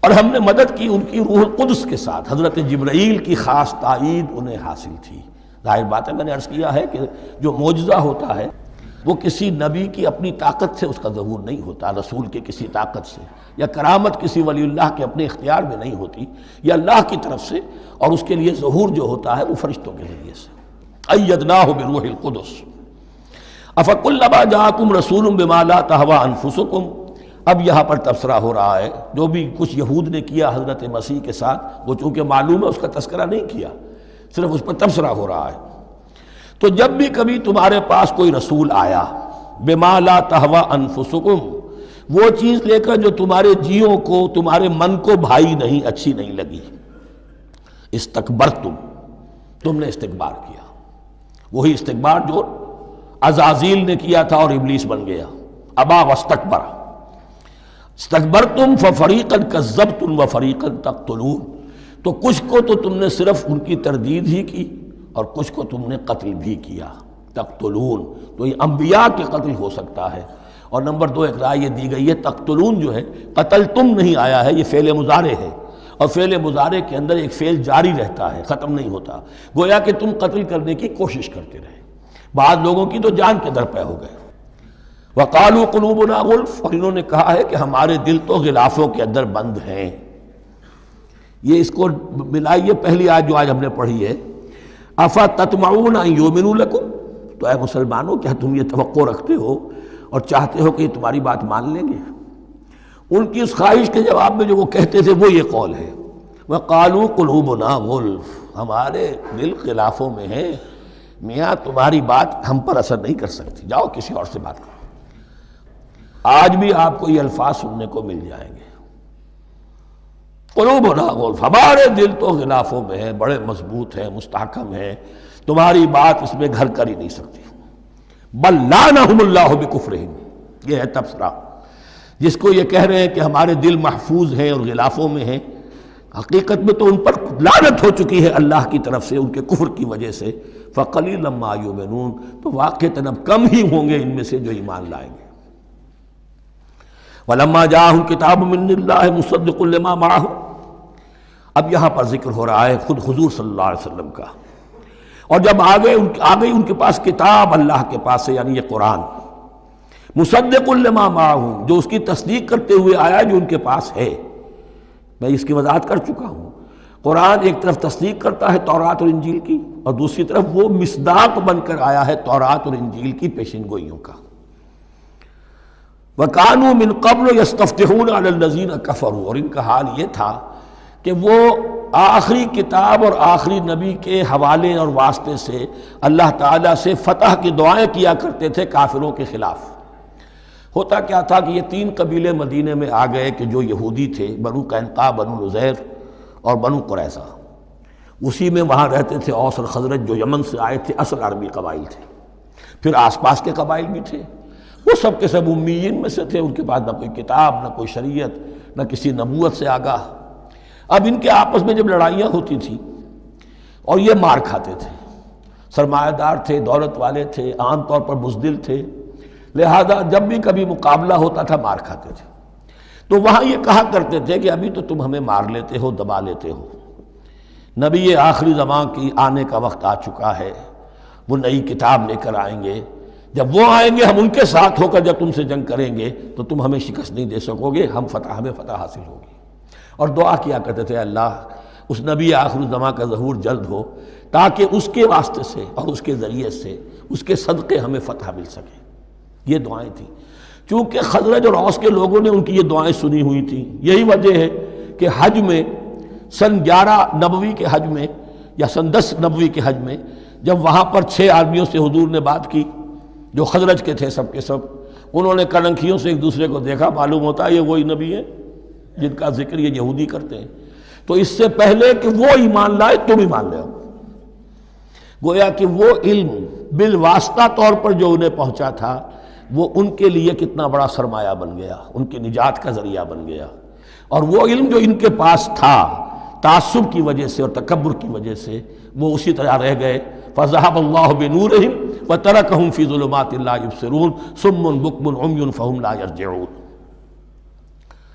اور ہم نے مدد کی ان کی روح القدس کے ساتھ، حضرت جبرائیل کی خاص تائید انہیں حاصل تھی۔ ظاہر بات ہے، میں نے عرض کیا ہے کہ جو معجزہ ہوتا ہے وہ کسی نبی کی اپنی طاقت سے اس کا ظہور نہیں ہوتا، رسول کے کسی طاقت سے، یا کرامت کسی ولی اللہ کے اپنے اختیار میں نہیں ہوتی، یہ اللہ کی طرف سے، اور اس کے لیے ظہور جو ہوتا ہے وہ فرشتوں کے ذریعے سے۔ ایدناہ بروح القدس افکلما جاءکم رسول بما لا تہوی انفسکم۔ اب یہاں پر تبصرہ ہو رہا ہے، جو بھی کچھ یہود نے کیا حضرت مسیح کے ساتھ، وہ چونکہ معلوم ہے اس کا تذکرہ نہیں کیا، صرف اس پر تبصرہ ہو رہا ہے۔ تو جب بھی کبھی تمہارے پاس کوئی رسول آیا، بما لا تہوی انفسکم، وہ چیز لے کر جو تمہارے جیوں کو، تمہارے من کو بھائی نہیں، اچھی نہیں لگی، استکبرتم، تم نے استکبار کیا، وہی استکبار جو عزازیل نے کیا تھا اور ابلیس بن گیا، ابا واستکبر۔ استکبرتم ففریقا کذبتم وفریقا تقتلون، تو کچھ کو تو تم نے صرف ان کی تردید ہی کی اور کچھ کو تم نے قتل بھی کیا۔ تقتلون تو یہ انبیاء کے قتل ہو سکتا ہے، اور نمبر دو ایک رائے یہ دی گئی ہے تقتلون جو ہے قتل تم نہیں آیا ہے، یہ فعل مضارع ہے، اور فعل مضارع کے اندر ایک فعل جاری رہتا ہے، ختم نہیں ہوتا، گویا کہ تم قتل کرنے کی کوشش کرتے رہے۔ بعض لوگوں کی تو جان کے در پہ ہو گئے۔ وَقَالُوا قُلُوبُنَا غُلْفٌ، اور انہوں نے کہا ہے کہ ہمارے دل تو غلافوں کے اندر بند ہیں۔ یہ اس کو ملائیے پہلی آیت جو آج ہم نے پڑھی ہے، أَفَتَطْمَعُونَ أَن يُؤْمِنُوا لَكُمْ، تو اے مسلمانوں کیا تم یہ توقع رکھتے ہو اور چاہتے ہو کہ یہ تمہاری بات مان لیں گے؟ ان کی اس خواہش کے جواب میں جو وہ کہتے تھے وہ یہ قول ہے، وَقَالُوا قُلُوبُنَا غُلْفٌ، ہمارے دل غلافوں میں ہیں، میاں تمہاری بات ہم پر اثر نہیں کر سکتی، جاؤ کسی اور سے بات کرو۔ آج بھی آپ کو یہ الفاظ سننے کو مل جائیں گے، قلوبنا غلف، ہمارے دل تو غلافوں میں ہیں، بڑے مضبوط ہیں، مستحکم ہیں، تمہاری بات اس میں گھر کر ہی نہیں سکتی۔ بل لعنہم اللہ بکفرہم، یہ ہے تبصرہ۔ جس کو یہ کہہ رہے ہیں کہ ہمارے دل محفوظ ہیں اور غلافوں میں ہیں، حقیقت میں تو ان پر لعنت ہو چکی ہے اللہ کی طرف سے ان کے کفر کی وجہ سے۔ فقلیلا ما یؤمنون، تو واقعتاً اب کم ہی ہوں گے ان میں سے جو ایمان لائیں گے۔ وَلَمَّا جَاءَهُمْ كِتَابٌ مِّنْ اللَّهِ مُصَدِّقٌ لِّمَا مَعَهُمْ، اب یہاں پر ذکر ہو رہا ہے خود حضور صلی اللہ علیہ وسلم کا، اور جب آ گئی ان کے پاس کتاب اللہ کے پاس سے، یعنی یہ قرآن، مُصَدِّقٌ لِّمَا مَعَهُمْ، جو اس کی تصدیق کرتے ہوئے آیا جو ان کے پاس ہے۔ میں اس کی وضاحت کر چکا ہوں، قرآن ایک طرف تصدیق کرتا ہے تورات اور انجیل کی، اور دوسری طرف وہ مصداق بن کر آیا ہے تورات اور انجیل کی پیشن گوئیوں کا۔ وَكَانُوا مِن قَبْلُ يَسْتَفْتِحُونَ عَلَى الَّذِينَ كَفَرُوا، اور ان کا حال یہ تھا کہ وہ آخری کتاب اور آخری نبی کے حوالے اور واسطے سے اللہ تعالیٰ سے فتح کی دعائیں کیا کرتے تھے کافروں کے خلاف۔ ہوتا کیا تھا کہ یہ تین قبیلے مدینے میں آ گئے کہ جو یہودی تھے، بنو قینقاع، بنو نذیر اور بنو قریظہ، اسی میں وہاں رہتے تھے اوس اور خزرج جو یمن سے آئے تھے، اصل عربی قبائل تھے، پھر آس پاس کے قبائل بھی تھے، وہ سب کے سب امیین میں سے تھے، ان کے پاس نہ کوئی کتاب، نہ کوئی شریعت، نہ کسی نبوت سے آگاہ۔ اب ان کے آپس میں جب لڑائیاں ہوتی تھیں اور یہ مار کھاتے تھے، سرمایہ دار تھے، دولت والے تھے، عام طور پر بزدل تھے، لہذا جب بھی کبھی مقابلہ ہوتا تھا مار کھاتے تھے، تو وہاں یہ کہا کرتے تھے کہ ابھی تو تم ہمیں مار لیتے ہو، دبا لیتے ہو، نبی آخری زمان کی آنے کا وقت آ چکا ہے، وہ نئی کتاب لے کر آئیں گے، جب وہ آئیں گے ہم ان کے ساتھ ہو کر جب تم سے جنگ کریں گے تو تم ہمیں شکست نہیں دے سکو گے، ہمیں فتح حاصل ہوگی۔ اور دعا کیا کرتے تھے اللہ اس نبی آخر الزمان کا ظہور جلد ہو، تاکہ اس کے واسطے سے اور اس کے ذریعے سے اس کے صدقے ہمیں فتح مل سکے۔ یہ دعائیں تھیں، چونکہ خزرج اور اوس کے لوگوں نے ان کی یہ دعائیں سنی ہوئی تھیں۔ یہی وجہ ہے کہ حج میں سن 11 نبوی کے حج میں یا سن 10 نبوی کے حج میں جب وہاں پر 6 آدمیوں سے حضور نے بات کی جو خزرج کے تھے، سب کے سب انہوں نے کلنکھیوں سے ایک دوسرے کو دیکھا، معلوم ہوتا ہے یہ وہی نبی ہیں جن کا ذکر یہ یہودی کرتے ہیں، تو اس سے پہلے کہ وہ ایمان لائے تم ایمان لے آؤ۔ گویا کہ وہ علم بالواسطہ طور پر جو انہیں پہنچا تھا وہ ان کے لیے کتنا بڑا سرمایہ بن گیا، ان کی نجات کا ذریعہ بن گیا، اور وہ علم جو ان کے پاس تھا تعصب کی وجہ سے اور تکبر کی وجہ سے وہ اسی طرح رہ گئے۔ فَذَهَبَ اللَّهُ بِنُورِهِمْ وَتَرَكَهُمْ فِي ظُلُمَاتٍ لَا يُبْصِرُونَ صُمٌّ بُكْمٌ عُمْيٌ فَهُمْ لَا يَرْجِعُونَ۔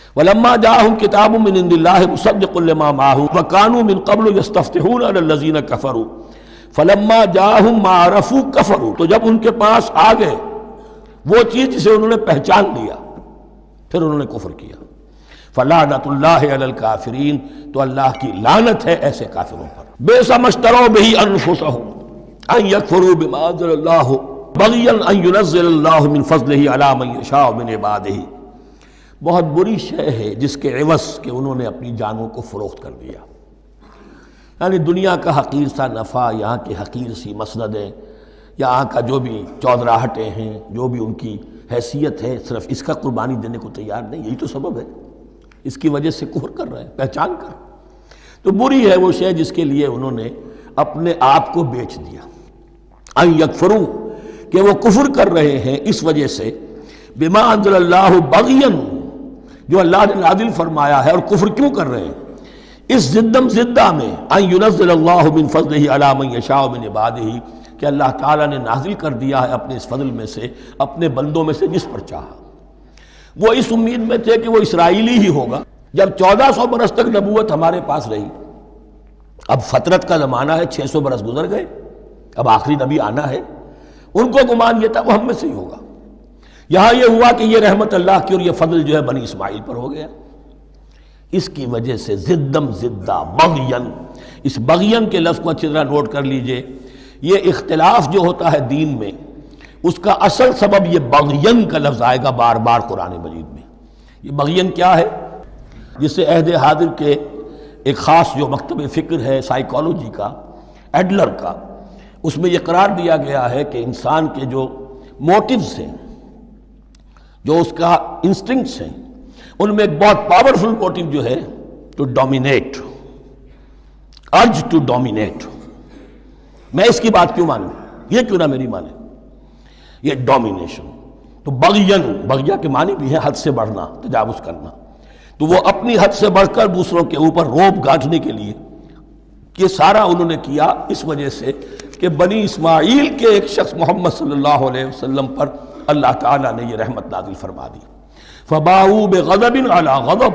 وَلَمَّا جَاءَهُمْ كِتَابٌ مِّنْ عِندِ اللَّهِ مُصَدِّقٌ لِّمَا مَعَهُمْ وَكَانُوا مِن قَبْلُ يَسْتَفْتِحُونَ عَلَى الَّذِينَ كَفَرُوا فَلَمَّا جَاءَهُم مَّا عَرَفُوا كَفَرُوا، تو جب ان کے پاس آ گئے وہ چیز جسے انہوں نے پہچان لیا پھر انہوں نے کفر کیا۔ فَلَعْنَةُ اللَّهِ عَلَى الْكَافِرِينَ، تو اللہ کی لعنت ہے ایسے کافروں پر۔ بئس ما اشتروا به أنفسهم أن يكفروا بما أنزل الله بغيا أن ينزل الله من فضله على من يشاء من عباده، بہت بری شے ہے جس کے عوض کہ انہوں نے اپنی جانوں کو فروخت کر دیا۔ یعنی دنیا کا حقیر سا نفع، یہاں کی حقیر سی مسندیں، یہاں کا جو بھی چودراہٹیں ہیں، جو بھی ان کی حیثیت ہے، صرف اس کا قربانی دینے کو تیار نہیں۔ یہی تو سبب ہے، اس کی وجہ سے کفر کر رہے ہیں پہچان کر۔ تو بری ہے وہ شے جس کے لیے انہوں نے اپنے آپ کو بیچ دیا۔ ان یکفروا، کہ وہ کفر کر رہے ہیں اس وجہ سے، بما انزل اللہ بغیا، جو اللہ نے نازل فرمایا ہے، اور کفر کیوں کر رہے ہیں اس زدم زدہ میں، ان ینزل اللہ من فضلہ علی من یشاء من عبادہ، کہ اللہ تعالیٰ نے نازل کر دیا ہے اپنے اس فضل میں سے اپنے بندوں میں سے جس پر چاہا۔ وہ اس امید میں تھے کہ وہ اسرائیلی ہی ہوگا۔ جب 1400 برس تک نبوت ہمارے پاس رہی، اب فترت کا زمانہ ہے، 600 برس گزر گئے، اب آخری نبی آنا ہے، ان کو گمان یہ تھا وہ ہم میں سے ہی ہوگا۔ یہاں یہ ہوا کہ یہ رحمت اللہ کی اور یہ فضل جو ہے بنی اسماعیل پر ہو گیا۔ اس کی وجہ سے زدم زدہ بغین، اس بغین کے لفظ کو اچھی طرح نوٹ کر لیجئے، یہ اختلاف جو ہوتا ہے دین میں، اس کا اصل سبب یہ بغین کا لفظ آئے گا بار بار قرآن مجید میں۔ یہ بغین کیا ہے؟ جس سے عہد حاضر کے ایک خاص جو مکتب فکر ہے سائیکالوجی کا، ایڈلر کا، اس میں یہ قرار دیا گیا ہے کہ انسان کے جو موٹیوز ہیں، جو اس کا انسٹنکٹس ہیں، ان میں ایک بہت پاورفل موٹیو جو ہے to dominate, urge to dominate. میں اس کی بات کیوں مانوں، یہ کیوں نہ میری مانے، یہ ڈومینیشن۔ تو بغین، بغیہ کے معنی بھی ہے حد سے بڑھنا، تجاوز کرنا۔ تو وہ اپنی حد سے بڑھ کر دوسروں کے اوپر روب گانٹھنے کے لیے یہ سارا انہوں نے کیا، اس وجہ سے کہ بنی اسماعیل کے ایک شخص محمد صلی اللہ علیہ وسلم پر اللہ تعالیٰ نے یہ رحمت نازل فرما دی۔ فَبَاءُوا بِغَضَبٍ عَلَىٰ غَضَبٍ،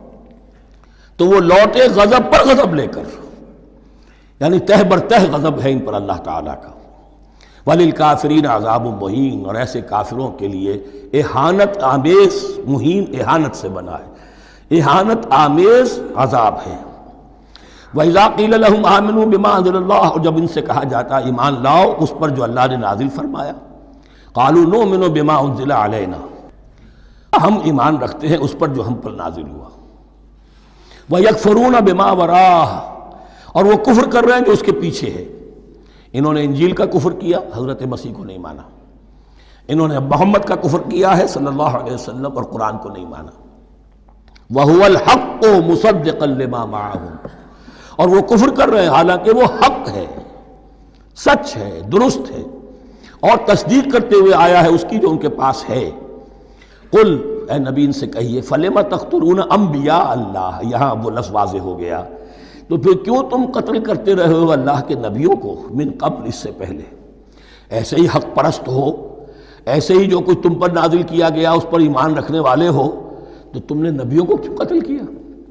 تو وہ لوٹے غضب پر غضب لے کر، یعنی تہ بر تہ غضب ہے ان پر اللہ تعالیٰ کا۔ وَلِلْكَافِرِينَ عَذَابٌ مُّهِينٌ، اور ایسے کافروں کے لیے اہانت آمیز، مہین اہانت سے بنا ہے، اہانت آمیز عذاب ہے۔ وَإِذَا قِيلَ لَهُمْ آمِنُوا بِمَا أَنزَلَ اللَّهُ، اور جب ان سے کہا جاتا ایمان لاؤ اس پر جو اللہ نے نازل فرمایا، قَالُوا نُؤْمِنُ بِمَا أُنزِلَ عَلَيْنَا، ہم ایمان رکھتے ہیں اس پر جو ہم پر نازل ہوا۔ وَيَكْفُرُونَ بِمَا وَرَاهُ، اور وہ کفر کر رہے ہیں جو اس کے پیچھے ہے۔ انہوں نے انجیل کا کفر کیا، حضرت مسیح کو نہیں مانا۔ انہوں نے محمد کا کفر کیا ہے صلی اللہ علیہ وسلم، اور قرآن کو نہیں مانا۔ وَهُوَ الْحَقُّ مُصَدِّقًا لِمَا مَعَهُمْ، اور وہ کفر کر رہے ہیں حالانکہ وہ حق ہے، سچ ہے، درست ہے، اور تصدیق کرتے ہوئے آیا ہے اس کی جو ان کے پاس ہے۔ قل، اے نبی ان سے کہیے، فَلِمَ تَقْتُلُونَ أَنبِيَاءَ اللَّهِ، یہاں وہ لفظ واضح ہو گیا، تو پھر کیوں تم قتل کرتے رہے ہو اللہ کے نبیوں کو، من قبل، اس سے پہلے۔ ایسے ہی حق پرست ہو، ایسے ہی جو کچھ تم پر نازل کیا گیا اس پر ایمان رکھنے والے ہو، تو تم نے نبیوں کو کیوں قتل کیا؟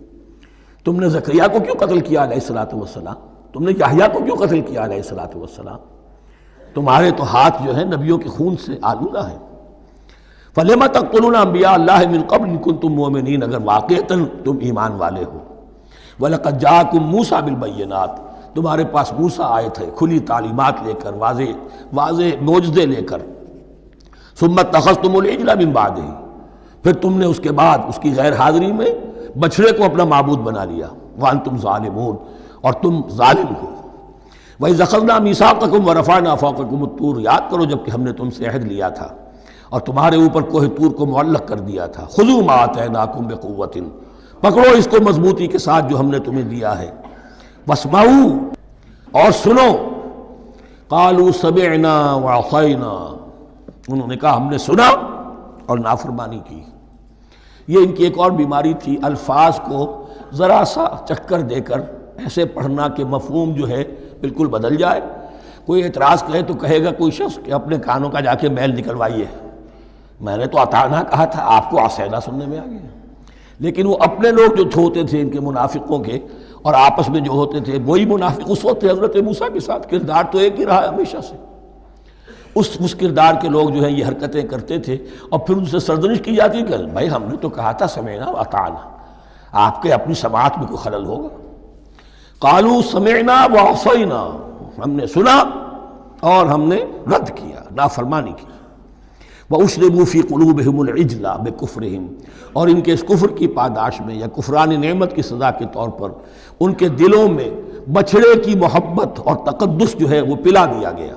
تم نے زکریا کو کیوں قتل کیا علیہ الصلوۃ والسلام؟ تم نے یحییٰ کو کیوں قتل کیا علیہ الصلوۃ والسلام؟ تمہارے تو ہاتھ جو ہے نبیوں کے خون سے آلودہ ہیں۔ فَلِمَ تَقْتُلُونَ أَنبِيَاءَ اللَّهِ مِن قَبْلِ إِن كُنتُم مُّؤْمِنِينَ، اگر واقعتاً تم ایمان والے ہو۔ وَلَقَدْ جَاءَكُم مُوسَىٰ بِالْبَيِّنَاتِ، تمہارے پاس موسیٰ آئے تھے کھلی تعلیمات لے کر، واضح معجزے لے کر۔ ثُمَّ اتَّخَذْتُمُ الْعِجْلَ مِن بَعْدِهِ، پھر تم نے اس کے بعد اس کی غیر حاضری میں بچھڑے کو اپنا معبود بنا لیا۔ وَأَنْتُمْ ظَالِمُونَ، اور تم ظالم ہو۔ وَإِذْ أَخَذْنَا مِيثَاقَكُمْ وَرَفَعْنَا فَوْقَكُمُ الطُّورَ، یاد کرو جب کہ ہم نے تم سے عہد لیا تھا اور تمہارے اوپر کوہ طور کو معلق کر دیا تھا۔ خُذُوا مَا آتَيْنَاكُمْ بِقُوَّةٍ، پکڑو اس کو مضبوطی کے ساتھ جو ہم نے تمہیں دیا ہے۔ وَاسْمَعُوا، اور سنو۔ قَالُوا سَمِعْنَا وَعَصَيْنَا، انہوں نے کہا ہم نے سنا اور نافرمانی کی۔ یہ ان کی ایک اور بیماری تھی، الفاظ کو ذرا سا چکر دے کر ایسے پڑھنا کہ مفہوم جو ہے بالکل بدل جائے۔ کوئی اعتراض کہے تو کہے گا کوئی شخص کہ اپنے کانوں کا جا کے میل نکلوائیے، میں نے تو اطعنا کہا تھا، آپ کو عصینا سننے میں آ گیا۔ لیکن وہ اپنے لوگ جو ہوتے تھے ان کے منافقوں کے اور آپس میں جو ہوتے تھے وہی منافق اس وقت حضرت موسیٰ کے ساتھ کردار تو ایک ہی رہا ہے ہمیشہ سے. اس کردار کے لوگ جو ہیں یہ حرکتیں کرتے تھے اور پھر ان سے سرزنش کی جاتی کہ بھائی ہم نے تو کہا تھا سمعنا واطعنا، آپ کے اپنی سماعت میں کوئی خلل ہوگا. قالوا سمعنا وعصینا، ہم نے سنا اور ہم نے رد کیا، نافرمانی کی. وَأُشْرِبُوا فِي قُلُوبِهِمُ الْعِجْلَ بِكُفْرِهِمْ، اور ان کے اس کفر کی پاداش میں یا کفران نعمت کی سزا کے طور پر ان کے دلوں میں بچھڑے کی محبت اور تقدس جو ہے وہ پلا دیا گیا.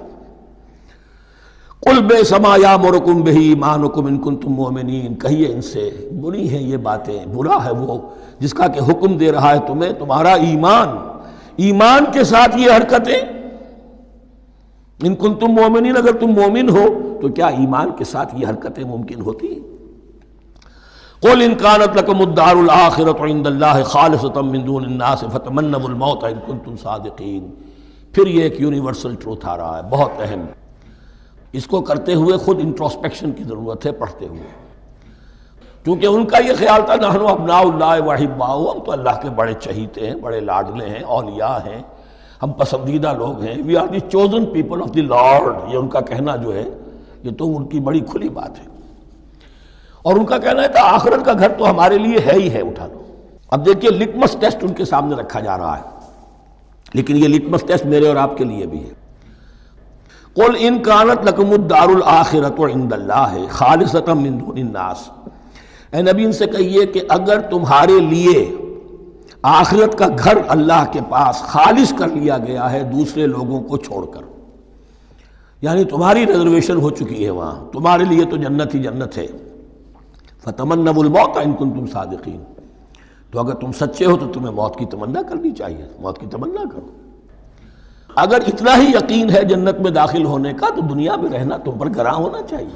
قُلْ بِئْسَ مَا يَأْمُرُكُمْ بِهِ إِيمَانُكُمْ إِن كُنتُم مُؤْمِنِينَ، کہیے ان سے بری ہیں یہ باتیں، برا ہے وہ جس کا کہ حکم دے رہا ہے تمہیں تمہارا ایمان کے ساتھ یہ حرکتیں. ان کنتم مومنین، اگر تم مومن ہو تو کیا ایمان کے ساتھ یہ حرکتیں ممکن ہوتی ہیں؟ قل ان كانت لكم الدار الآخرة عند الله خالصة من دون الناس فتمنوا الموت ان كنتم صادقین. پھر یہ ایک یونیورسل ٹروتھ آ رہا ہے بہت اہم، اس کو کرتے ہوئے خود انٹروسپیکشن کی ضرورت ہے پڑھتے ہوئے، کیونکہ ان کا یہ خیال تھا نحن ابناء اللہ واحباؤہ، ہم تو اللہ کے بڑے چہیتے ہیں، بڑے لاڈلے ہیں، اولیاء ہیں، ہم پسندیدہ لوگ ہیں. We are the chosen people of the Lord, یہ ان کا کہنا جو ہے یہ تو ان کی بڑی کھلی بات ہے. اور ان کا کہنا ہے کہ آخرت کا گھر تو ہمارے لیے ہے ہی ہے، اٹھا لو. اب دیکھیے لٹمس ٹیسٹ ان کے سامنے رکھا جا رہا ہے، لیکن یہ لٹمس ٹیسٹ میرے اور آپ کے لیے بھی ہے. قل ان كانت لكم الدار الآخرة عند الله خالصة من دون الناس، اے نبی ان سے کہیے کہ اگر تمہارے لیے آخرت کا گھر اللہ کے پاس خالص کر لیا گیا ہے دوسرے لوگوں کو چھوڑ کر، یعنی تمہاری ریزرویشن ہو چکی ہے وہاں، تمہارے لیے تو جنت ہی جنت ہے. فتمنوا الموت ان کنتم صادقین، تو اگر تم سچے ہو تو تمہیں موت کی تمنا کرنی چاہیے، موت کی تمنا کرو. اگر اتنا ہی یقین ہے جنت میں داخل ہونے کا تو دنیا میں رہنا تم پر گراں ہونا چاہیے.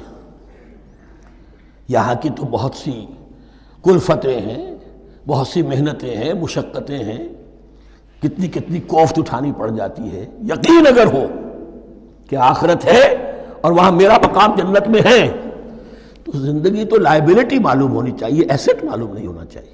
یہاں کی تو بہت سی کلفتیں ہیں، بہت سی محنتیں ہیں، مشقتیں ہیں، کتنی کتنی کوفت اٹھانی پڑ جاتی ہے. یقین اگر ہو کہ آخرت ہے اور وہاں میرا مقام جنت میں ہے تو زندگی تو لائبلٹی معلوم ہونی چاہیے، ایسٹ معلوم نہیں ہونا چاہیے.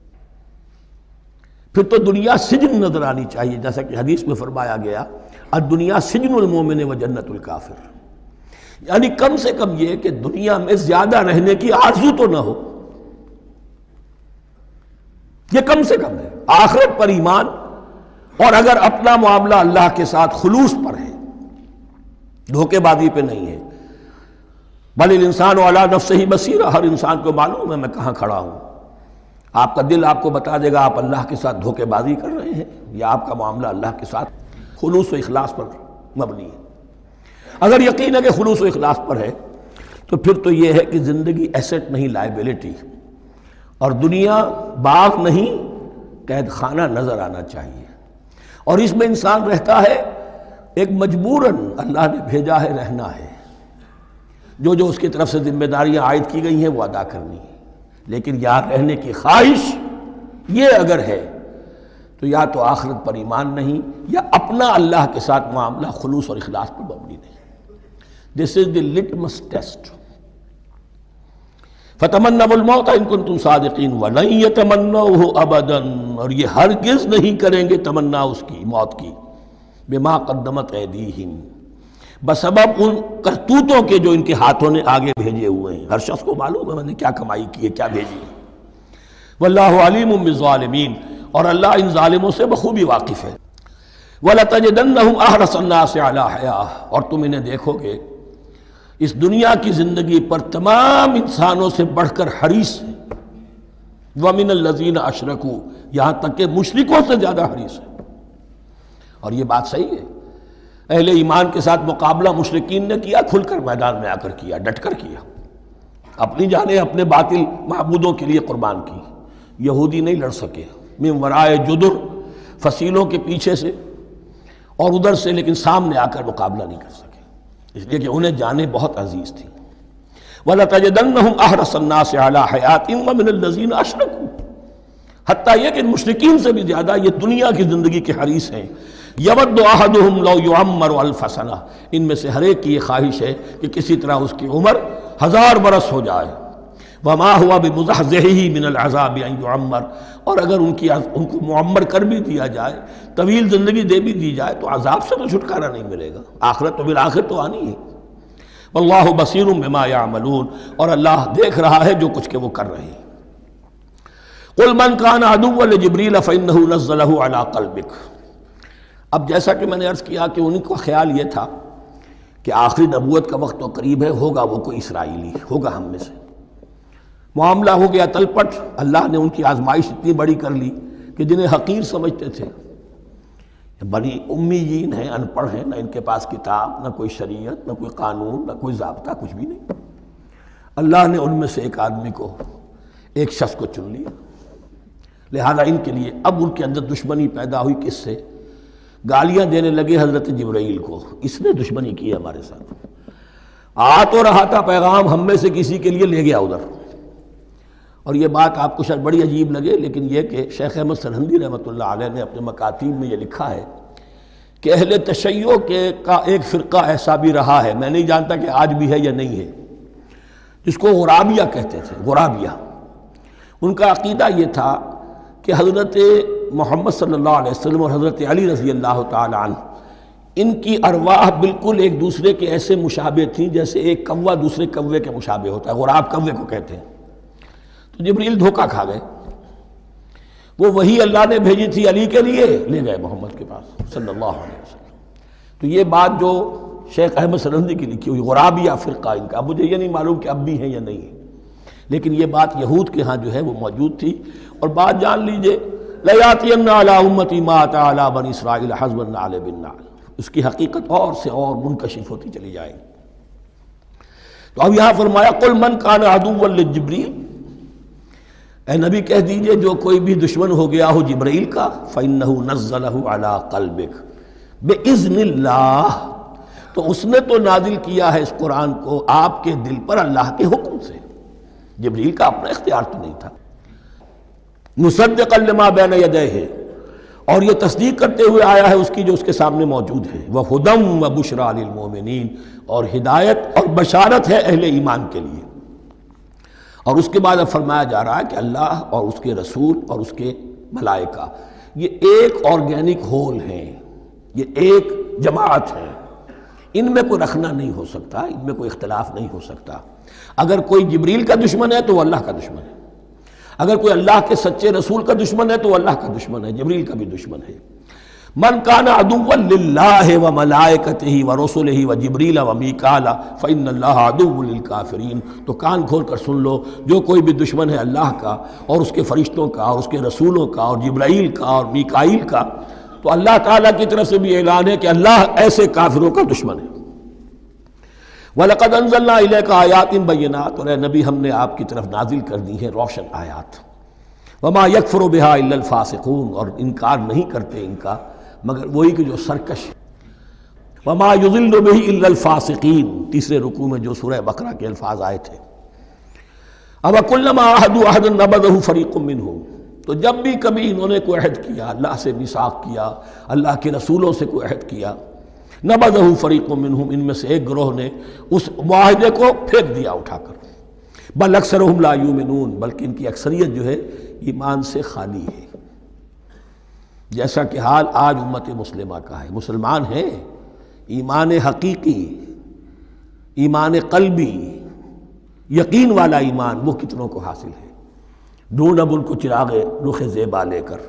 پھر تو دنیا سجن نظر آنی چاہیے، جیسا کہ حدیث میں فرمایا گیا الدنیا سجن المومن و جنت الکافر، یعنی کم سے کم یہ کہ دنیا میں زیادہ رہنے کی آرزو تو نہ ہو، یہ کم سے کم ہے. آخرت پر ایمان، اور اگر اپنا معاملہ اللہ کے ساتھ خلوص پر ہے، دھوکے بازی پہ نہیں ہے. بل الانسان علی نفسہ بصیرہ، ہر انسان کو معلوم ہے میں کہاں کھڑا ہوں. آپ کا دل آپ کو بتا دے گا آپ اللہ کے ساتھ دھوکے بازی کر رہے ہیں یا آپ کا معاملہ اللہ کے ساتھ خلوص و اخلاص پر مبنی ہے. اگر یقین ہے کہ خلوص و اخلاص پر ہے تو پھر تو یہ ہے کہ زندگی ایسٹ نہیں لائبلٹی، اور دنیا باغ نہیں قید خانہ نظر آنا چاہیے. اور اس میں انسان رہتا ہے ایک مجبوراً، اللہ نے بھیجا ہے رہنا ہے، جو اس کی طرف سے ذمہ داریاں عائد کی گئی ہیں وہ ادا کرنی ہے. لیکن یہاں رہنے کی خواہش یہ اگر ہے تو یا تو آخرت پر ایمان نہیں یا اپنا اللہ کے ساتھ معاملہ خلوص اور اخلاص پر مبنی نہیں. دس از دی لٹمس ٹیسٹ. فتمنوا الموت ان کنتم صادقین ولن یتمنوہ ابدا، اور یہ ہرگز نہیں کریں گے تمنا اس کی موت کی، بما قدمت ایدیہم، بسبب ان کرتوتوں کے جو ان کے ہاتھوں نے آگے بھیجے ہوئے ہیں. ہر شخص کو معلوم ہے میں نے کیا کمائی کی ہے، کیا بھیجی ہے. واللہ علیم بالظالمین، اور اللہ ان ظالموں سے بخوبی واقف ہے. وَلَتَجِدَنَّهُمْ أَحْرَصَ النَّاسِ عَلَىٰ حَيَاةٍ، اور تم انہیں دیکھو گے اس دنیا کی زندگی پر تمام انسانوں سے بڑھ کر حریص ہیں. وَمِنَ الَّذِينَ أَشْرَكُوا، یہاں تک کہ مشرکوں سے زیادہ حریص ہیں. اور یہ بات صحیح ہے. اہل ایمان کے ساتھ مقابلہ مشرکین نے کیا، کھل کر میدان میں آ کر کیا، ڈٹ کر کیا، اپنی جانیں اپنے باطل معبودوں کے لیے قربان کی. یہودی نہیں لڑ سکے، من ورائے جدر، فصیلوں کے پیچھے سے اور ادھر سے، لیکن سامنے آ کر مقابلہ نہیں کر سکے، اس لیے کہ انہیں جانیں بہت عزیز تھیں. وَلَتَجِدَنَّهُمْ أَحْرَصَ النَّاسِ عَلَىٰ حَيَاةٍ وَمِنَ الَّذِينَ أَشْرَكُوا، حتیٰ یہ کہ مشرکین سے بھی زیادہ یہ دنیا کی زندگی کے حریص ہیں. یود احدہم لو یعمر الف سنہ، ان میں سے ہر ایک کی یہ خواہش ہے کہ کسی طرح اس کی عمر 1000 برس ہو جائے. وما ہوا بمزحزحہ من العذاب ان یعمر، اور اگر ان کو معمر کر بھی دیا جائے، طویل زندگی دے بھی دی جائے، تو عذاب سے تو چھٹکارا نہیں ملے گا، آخرت تو بالآخر تو آنی ہے۔ واللہ بصیر بما یعملون، اور اللہ دیکھ رہا ہے جو کچھ کہ وہ کر رہے ہیں۔ قل من کان عدوا لجبریل فانہ نزلہ علی قلبک۔ اب جیسا کہ میں نے عرض کیا کہ ان کا خیال یہ تھا کہ آخری نبوت کا وقت تو قریب ہے، ہوگا وہ کوئی اسرائیلی، ہوگا ہم میں سے۔ معاملہ ہو گیا تلپٹ، اللہ نے ان کی آزمائش اتنی بڑی کر لی کہ جنہیں حقیر سمجھتے تھے، بڑی امیین ہیں، ان پڑھ ہیں، نہ ان کے پاس کتاب، نہ کوئی شریعت، نہ کوئی قانون، نہ کوئی ضابطہ، کچھ بھی نہیں، اللہ نے ان میں سے ایک آدمی کو، ایک شخص کو چن لیا۔ لہذا ان کے لیے اب ان کے اندر دشمنی پیدا ہوئی، کس سے؟ گالیاں دینے لگے حضرت جبرائیل کو، اس نے دشمنی کی ہمارے ساتھ، آ تو رہا تھا پیغام ہم میں سے کسی کے لیے، لے گیا ادھر۔ اور یہ بات آپ کو شاید بڑی عجیب لگے، لیکن یہ کہ شیخ احمد سرہندی رحمۃ اللہ علیہ نے اپنے مکاتیب میں یہ لکھا ہے کہ اہل تشیع کا ایک فرقہ ایسا بھی رہا ہے، میں نہیں جانتا کہ آج بھی ہے یا نہیں ہے، جس کو غرابیہ کہتے تھے۔ غرابیہ، ان کا عقیدہ یہ تھا کہ حضرت محمد صلی اللہ علیہ وسلم اور حضرت علی رضی اللہ تعالی عنہ، ان کی ارواح بالکل ایک دوسرے کے ایسے مشابہ تھیں جیسے ایک کوا دوسرے کوے کے مشابہ ہوتا ہے، غراب کوے کو کہتے ہیں۔ تو جبریل دھوکہ کھا گئے، وہ وہی اللہ نے بھیجی تھی علی کے لیے، لے گئے محمد کے پاس صلی اللہ علیہ وسلم۔ تو یہ بات جو شیخ احمد سرہندی کی لکھی ہوئی غرابیہ فرقہ ان کا، مجھے یہ نہیں معلوم کہ اب بھی ہیں یا نہیں ہے، لیکن یہ بات یہود کے ہاں جو ہے وہ موجود تھی۔ اور بات جان لیجئے، لَيَأْتِيَنَّ عَلَىٰ أُمَّتِي مَا أَتَىٰ عَلَىٰ بَنِي إِسْرَائِيلَ حَسْبَ النَّعْلِ بِالنَّعْلِ، اس کی حقیقت اور سے اور منکشف ہوتی چلی جائے گی۔ تو اب یہاں فرمایا قُلْ مَنْ كَانَ عَدُوًّا لِجِبْرِيلَ، اے نبی کہہ دیجئے جو کوئی بھی دشمن ہو گیا ہو جبرائیل کا، فَإِنَّهُ نَزَّلَهُ عَلَىٰ قَلْبِكَ بِإِذْنِ اللَّهِ، تو اس نے تو نازل کیا ہے اس قرآن کو آپ کے دل پر اللہ کے حکم سے، جبرائیل کا اپنا اختیار تو نہیں تھا۔ مصدقا لما بین یدیہ، اور یہ تصدیق کرتے ہوئے آیا ہے اس کی جو اس کے سامنے موجود ہے، وہدی وبشریٰ للمؤمنین، اور ہدایت اور بشارت ہے اہل ایمان کے لیے۔ اور اس کے بعد اب فرمایا جا رہا ہے کہ اللہ اور اس کے رسول اور اس کے ملائکہ یہ ایک آرگینک ہول ہیں، یہ ایک جماعت ہے، ان میں کوئی رکھنا نہیں ہو سکتا، ان میں کوئی اختلاف نہیں ہو سکتا۔ اگر کوئی جبریل کا دشمن ہے تو وہ اللہ کا دشمن ہے، اگر کوئی اللہ کے سچے رسول کا دشمن ہے تو وہ اللہ کا دشمن ہے، جبریل کا بھی دشمن ہے۔ من کان عدوا للہ وملائکتہ ورسلہ وجبریل ومیکال فإن اللہ عدو للکافرین، تو کان کھول کر سن لو، جو کوئی بھی دشمن ہے اللہ کا اور اس کے فرشتوں کا اور اس کے رسولوں کا اور جبرائیل کا اور میکائیل کا، تو اللہ تعالیٰ کی طرف سے بھی اعلان ہے کہ اللہ ایسے کافروں کا دشمن ہے۔ وَلَقَدْ أَنزَلْنَا إِلَيْكَ آيَاتٍ بَيِّنَاتٍ، اور اے نبی ہم نے آپ کی طرف نازل کر دی ہیں روشن آیات۔ وَمَا يَكْفُرُ بِهَا إِلَّا الْفَاسِقُونَ، اور انکار نہیں کرتے ان کا مگر وہی کہ جو سرکش۔ وَمَا يُضِلُّ بِهِ إِلَّا الْفَاسِقِينَ، تیسرے رکوع میں جو سورہ بقرہ کے الفاظ آئے تھے۔ أَوَكُلَّمَا عَاهَدُوا عَهْدًا نَبَذَهُ فَرِيقٌ مِّنْهُمْ، تو جب بھی کبھی انہوں نے کوئی عہد کیا، اللہ سے میثاق کیا، اللہ کے رسولوں سے کوئی عہد کیا، نبذہ فریق منہم، ان میں سے ایک گروہ نے اس معاہدے کو پھینک دیا اٹھا کر۔ بل اکثرہم لا یؤمنون، بلکہ ان کی اکثریت جو ہے ایمان سے خالی ہے، جیسا کہ حال آج امت مسلمہ کا ہے۔ مسلمان ہیں، ایمان حقیقی، ایمان قلبی، یقین والا ایمان وہ کتنوں کو حاصل ہے؟ ڈھونڈ اب ان کو چراغ رخ زیبا لے کر۔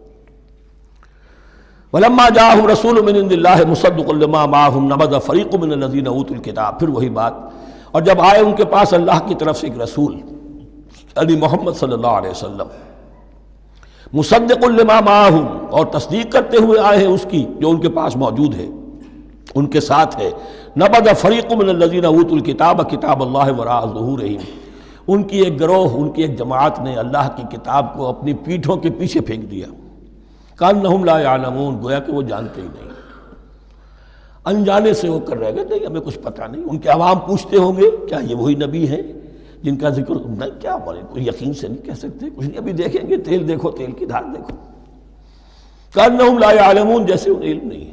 وَلَمَّا جَاءَهُمْ رَسُولٌ مِّنْ عِندِ اللَّهِ مُصَدِّقٌ لِّمَا مَعَهُمْ نَبَذَ فَرِيقٌ مِّنَ الَّذِينَ أُوتُوا الْكِتَابَ، پھر وہی بات، اور جب آئے ان کے پاس اللہ کی طرف سے ایک رسول یعنی محمد صلی اللہ علیہ وسلم، مصدق لما معہم، اور تصدیق کرتے ہوئے آئے ہیں اس کی جو ان کے پاس موجود ہے، ان کے ساتھ ہے، نبذ فریق من الذین اوتوا الکتاب کتاب اللہ وراء ظہورہم، ان کی ایک گروہ، ان کی ایک جماعت نے اللہ کی کتاب کو اپنی پیٹھوں کے پیچھے پھینک دیا، کانہم لا یعلمون، گویا کہ وہ جانتے ہی نہیں، انجانے سے ہو کر رہ گئے، نہیں ہمیں کچھ پتہ نہیں۔ ان کے عوام پوچھتے ہوں گے کیا یہ وہی نبی ہیں جن کا ذکر نہیں، کیا بولے، کوئی یقین سے نہیں کہہ سکتے، کچھ نہیں، ابھی دیکھیں گے، تیل دیکھو، تیل کی دھار دیکھو، کانہم لا یعلمون، جیسے انہیں علم نہیں۔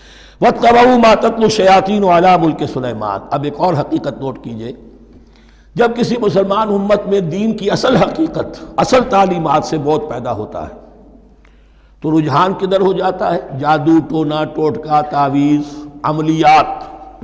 وَاتَّبَعُوا مَا تَتْلُو الشَّيَاطِينُ عَلَىٰ مُلْكِ سُلَيْمَانَ، اب ایک اور حقیقت نوٹ کیجئے جب کسی مسلمان امت میں دین کی اصل حقیقت، اصل تعلیمات سے بہت پیدا ہوتا ہے تو رجحان کدھر ہو جاتا ہے؟ جادو، ٹونا ٹوٹکا، تعویذ، عملیات،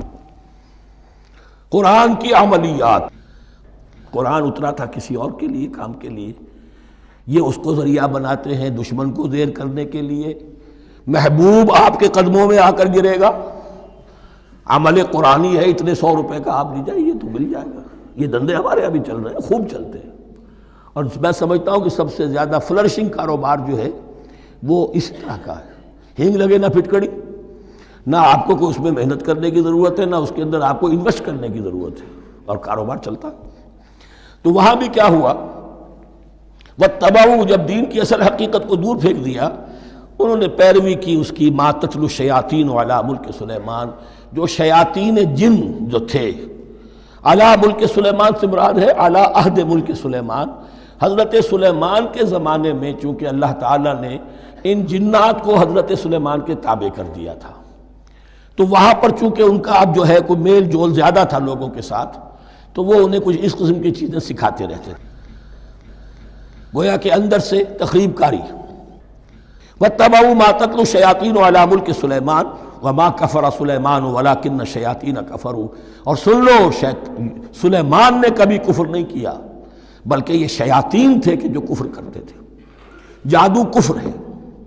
قرآن کی عملیات۔ قرآن اترا تھا کسی اور کے لیے، کام کے لیے، یہ اس کو ذریعہ بناتے ہیں دشمن کو زیر کرنے کے لیے۔ محبوب آپ کے قدموں میں آ کر گرے گا، عمل قرآنی ہے، اتنے 100 روپے کا آپ لے جائیے تو مل جائے گا۔ یہ دندے ہمارے ابھی چل رہے ہیں، خوب چلتے ہیں، اور میں سمجھتا ہوں کہ سب سے زیادہ فلرشنگ کاروبار جو ہے وہ اس طرح کا ہے۔ ہینگ لگے نہ پھٹکڑی، نہ آپ کو کوئی اس میں محنت کرنے کی ضرورت ہے، نہ اس کے اندر آپ کو انویسٹ کرنے کی ضرورت ہے، اور کاروبار چلتا۔ تو وہاں بھی کیا ہوا، وَاتَّبَعُوا، جب دین کی اصل حقیقت کو دور پھینک دیا، انہوں نے پیروی کی اس کی مَا تَتْلُو الشَّيَاطِينُ عَلَىٰ مُلْكِ سلیمان، جو شیاطین جن جو تھے، علیٰ ملک سلیمان سے مراد ہے علیٰ عہد ملک سلیمان، حضرت سلیمان کے زمانے میں، چونکہ اللہ تعالیٰ نے ان جنات کو حضرت سلیمان کے تابع کر دیا تھا، تو وہاں پر چونکہ ان کا اب جو ہے کوئی میل جول زیادہ تھا لوگوں کے ساتھ، تو وہ انہیں کچھ اس قسم کی چیزیں سکھاتے رہتے تھے، گویا کہ اندر سے تخریب کاری۔ وَاتَّبَعُوا مَا تَتْلُو الشَّيَاطِينُ عَلَىٰ مُلْكِ سُلَيْمَانَ وَمَا كَفَرَ سُلَيْمَانُ وَلَٰكِنَّ الشَّيَاطِينَ كَفَرُوا، اور سن لو، سلیمان نے کبھی کفر نہیں کیا، بلکہ یہ شیاطین تھے کہ جو کفر کرتے تھے۔ جادو کفر ہے،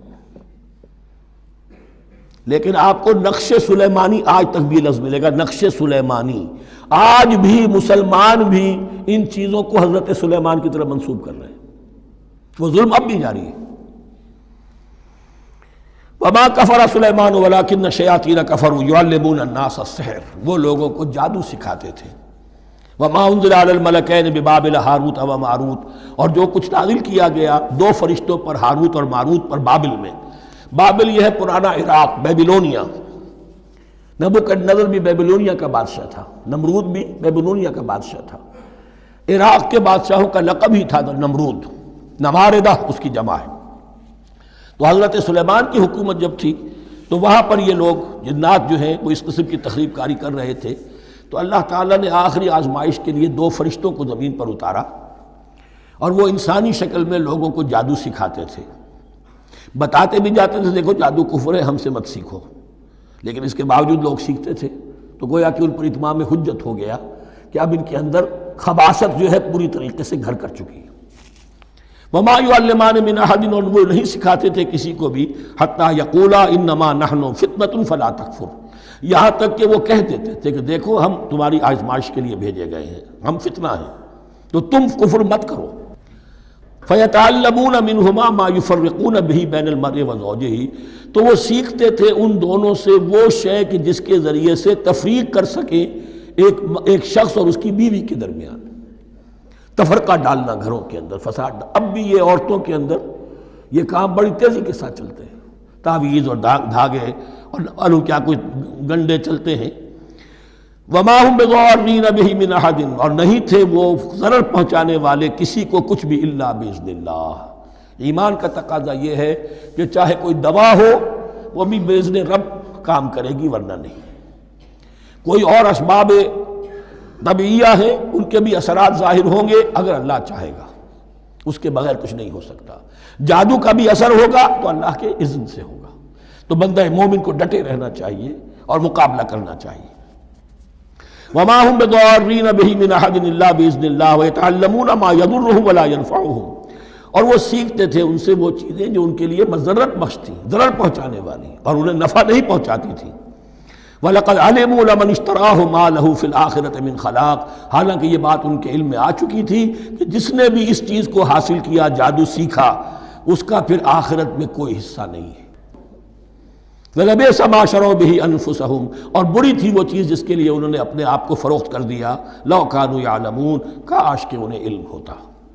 لیکن آپ کو نقش سلیمانی آج تک بھی لفظ ملے گا، نقش سلیمانی۔ آج بھی مسلمان بھی ان چیزوں کو حضرت سلیمان کی طرف منسوب کر رہے ہیں، وہ ظلم اب بھی جاری ہے۔ وَمَا كَفَرَ سُلَيْمَانُ وَلَٰكِنَّ الشَّيَاطِينَ كَفَرُوا يُعَلِّمُونَ النَّاسَ السِّحْرَ، وہ لوگوں کو جادو سکھاتے تھے۔ وَمَا أُنزِلَ عَلَى الْمَلَكَيْنِ بِبَابِلَ هَارُوتَ وَمَارُوتَ، اور جو کچھ نازل کیا گیا 2 فرشتوں پر، ہاروت اور ماروت پر، بابل میں۔ بابل یہ ہے پرانا عراق، بیبلونیا۔ نبوکدنضر بھی بیبلونیا کا بادشاہ تھا، نمرود بھی بیبلونیا کا بادشاہ تھا۔ عراق کے بادشاہوں کا لقب ہی تھا نمرود، نماردہ اس کی جمع ہے۔ تو حضرت سلیمان کی حکومت جب تھی تو وہاں پر یہ لوگ جنات جو ہیں وہ اس قسم کی تخریب کاری کر رہے تھے، تو اللہ تعالیٰ نے آخری آزمائش کے لیے 2 فرشتوں کو زمین پر اتارا، اور وہ انسانی شکل میں لوگوں کو جادو سکھاتے تھے، بتاتے بھی جاتے تھے دیکھو جادو کفر ہے، ہم سے مت سیکھو، لیکن اس کے باوجود لوگ سیکھتے تھے، تو گویا کہ ان پر اتمام حجت ہو گیا کہ اب ان کے اندر خباثت جو ہے پوری طریقے سے گھر کر چکی ہے۔ وَمَا يُعَلِّمَانِ مِنْ أَحَدٍ، اور وہ نہیں سکھاتے تھے کسی کو بھی، حَتَّى يَقُولَا إِنَّمَا نَحْنُ فِتْنَةٌ فَلَا تَكْفُرْ، یہاں تک کہ وہ کہہ دیتے تھے کہ دیکھو ہم تمہاری آزمائش کے لیے بھیجے گئے ہیں، ہم فتنہ ہیں، تو تم کفر مت کرو۔ فَيَتَعَلَّمُونَ مِنْهُمَا مَا يُفَرِّقُونَ بِهِ بَيْنَ الْمَرْءِ وَزَوْجِهِ، تو وہ سیکھتے تھے ان دونوں سے وہ شے کہ جس کے ذریعے سے تفریق کر سکیں ایک شخص اور اس کی بیوی کے درمیان، تفرقہ ڈالنا گھروں کے اندر، فساد۔ اب بھی یہ عورتوں کے اندر یہ کام بڑی تیزی کے ساتھ چلتے ہیں، تعویذ اور دھاگے اور کیا کچھ گنڈے چلتے ہیں۔ وَمَا هُمْ بِضَارِّينَ بِهِ مِنْ أَحَدٍ، اور نہیں تھے وہ ضرر پہنچانے والے کسی کو کچھ بھی، إِلَّا بِإِذْنِ اللَّهِ۔ ایمان کا تقاضا یہ ہے کہ چاہے کوئی دوا ہو وہ بھی بِإِذْنِ رب کام کرے گی، ورنہ نہیں۔ کوئی اور اسباب طبیعیہ ہیں، ان کے بھی اثرات ظاہر ہوں گے اگر اللہ چاہے گا، اس کے بغیر کچھ نہیں ہو سکتا۔ جادو کا بھی اثر ہوگا تو اللہ کے اذن سے ہوگا، تو بندہ مومن کو ڈٹے رہنا چاہیے اور مقابلہ کرنا چاہیے۔ وَمَا هُمْ بِضَارِّينَ بِهِ مِنْ أَحَدٍ إِلَّا بِإِذْنِ اللَّهِ وَيَتَعَلَّمُونَ مَا يَضُرُّهُمْ وَلَا يَنْفَعُهُمْ، اور وہ سیکھتے تھے ان سے وہ چیزیں جو ان کے لیے مضرت بخش تھی، ضرر پہنچانے والی، اور انہیں نفع نہیں پہنچاتی تھی۔ وَلَقَدْ عَلِمُوا لَمَنِ اشْتَرَاهُ مَا لَهُ فِي الْآخِرَةِ مِنْ خَلَاقٍ، حالانکہ یہ بات ان کے علم میں آ چکی تھی کہ جس نے بھی اس چیز کو حاصل کیا، جادو سیکھا، اس کا پھر آخرت میں کوئی حصہ نہیں ہے۔ وَلَبِئْسَ مَا شَرَوْا بِهِ أَنفُسَهُمْ، اور بری تھی وہ چیز جس کے لیے انہوں نے اپنے آپ کو فروخت کر دیا، لَوْ كَانُوا يَعْلَمُونَ، کاش کہ انہیں علم ہوتا۔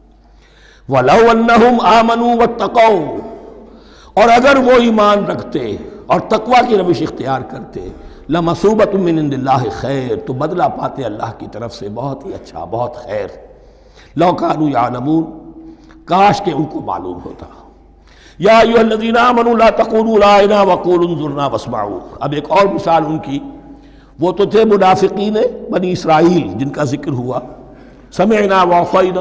وَلَوْ أَنَّهُمْ آمَنُوا وَاتَّقَوْا، اور اگر وہ ایمان رکھتے اور تقوی کی روش اختیار کرتے، لَمَثُوبَةٌ مِّنْ عِندِ اللَّهِ خَيْرٌ، تو بدلہ پاتے اللہ کی طرف سے بہت ہی اچھا، بہت خیر۔ لَوْ كَانُوا يَعْلَمُونَ، کاش کہ ان کو معلوم ہوتا۔ یا ایھا الذین آمنوا لا تقولوا رائنا وقولوا انظرنا واسمعوا، اب ایک اور مثال ان کی، وہ تو تھے منافقین بنی اسرائیل جن کا ذکر ہوا، سمعنا وعصینا۔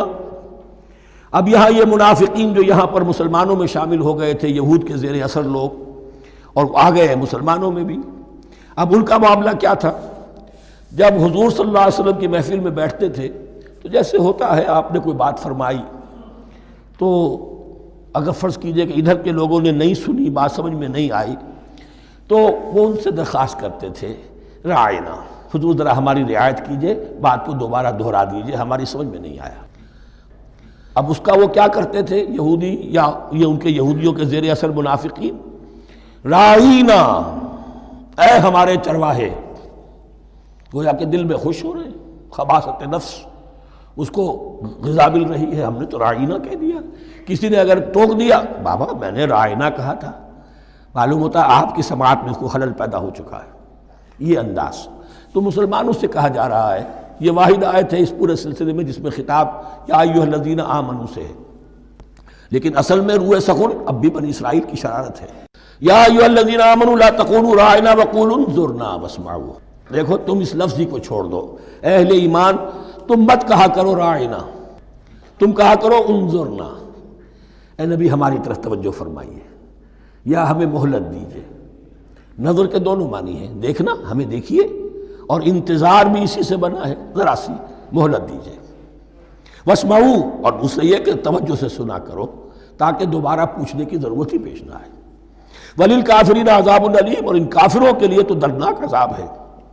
اب یہاں یہ منافقین جو یہاں پر مسلمانوں میں شامل ہو گئے تھے، یہود کے زیر اثر لوگ، اور آ گئے ہیں مسلمانوں میں بھی، اب ان کا معاملہ کیا تھا؟ جب حضور صلی اللہ علیہ وسلم کی محفل میں بیٹھتے تھے تو جیسے ہوتا ہے آپ نے کوئی بات فرمائی تو اگر فرض کیجئے کہ ادھر کے لوگوں نے نہیں سنی، بات سمجھ میں نہیں آئی، تو وہ ان سے درخواست کرتے تھے رعاینا، حضور ذرا ہماری رعایت کیجئے، بات کو دوبارہ دہرا دیجئے، ہماری سمجھ میں نہیں آیا۔ اب اس کا وہ کیا کرتے تھے یہودی یا یہ ان کے یہودیوں کے زیر اثر منافقین؟ رعاینا، اے ہمارے چرواہے، گویا کہ دل میں خوش ہو رہے ہیں، خباثت نفس اس کو غذا مل رہی ہے، ہم نے تو رعاینا کہہ دیا۔ کسی نے اگر ٹوک دیا، بابا میں نے رعاینا کہا تھا، معلوم ہوتا ہے آپ کی سماعت میں کوئی خلل پیدا ہو چکا ہے، یہ انداز۔ تو مسلمانوں سے کہا جا رہا ہے، یہ واحد آیت ہے اس پورے سلسلے میں جس میں خطاب یا ایھا الذین آمنوا سے ہے، لیکن اصل میں روح سخن اب بھی بنی اسرائیل کی شرارت ہے۔ یا ایھا الذین آمنوا لا تقولوا راعنا وقولوا انظرنا واسمعوا۔ دیکھو تم اس لفظ کو چھوڑ دو، اے اہل ایمان تم مت کہا کرو راعنا، تم کہا کرو انظرنا، اے نبی ہماری طرف توجہ فرمائیے یا ہمیں مہلت دیجیے۔ نظر کے دونوں معنی ہیں، دیکھنا ہمیں دیکھیے، اور انتظار بھی اسی سے بنا ہے، ذرا سی مہلت دیجیے۔ واسمعوا، اور دوسرے یہ کہ توجہ سے سنا کرو تاکہ دوبارہ پوچھنے کی ضرورت ہی پیش نہ آئے۔ وللکافرین عذاب علیم، اور ان کافروں کے لیے تو دردناک عذاب ہے۔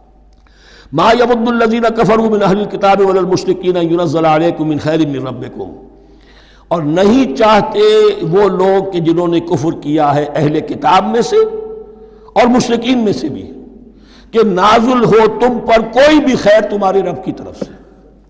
ما یود الذین کفروا من اہل الکتاب ولا المشرکین ان ینزل علیکم من خیر من ربکم، اور نہیں چاہتے وہ لوگ کہ جنہوں نے کفر کیا ہے اہل کتاب میں سے اور مشرکین میں سے بھی، کہ نازل ہو تم پر کوئی بھی خیر تمہارے رب کی طرف سے۔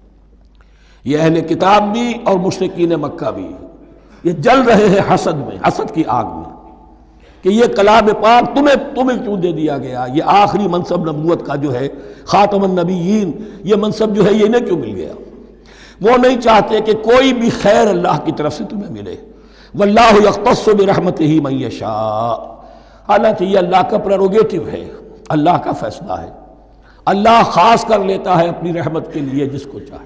یہ اہل کتاب بھی اور مشرکین مکہ بھی یہ جل رہے ہیں حسد میں، حسد کی آگ میں، کہ یہ کلام پاک تمہیں کیوں دے دیا گیا، یہ آخری منصب نبوت کا جو ہے خاتم النبیین، یہ منصب جو ہے یہ انہیں کیوں مل گیا؟ وہ نہیں چاہتے کہ کوئی بھی خیر اللہ کی طرف سے تمہیں ملے۔ واللہ یختص برحمتہ من یشاء، حالانکہ یہ اللہ کا پریروگیٹو ہے، اللہ کا فیصلہ ہے، اللہ خاص کر لیتا ہے اپنی رحمت کے لیے جس کو چاہے،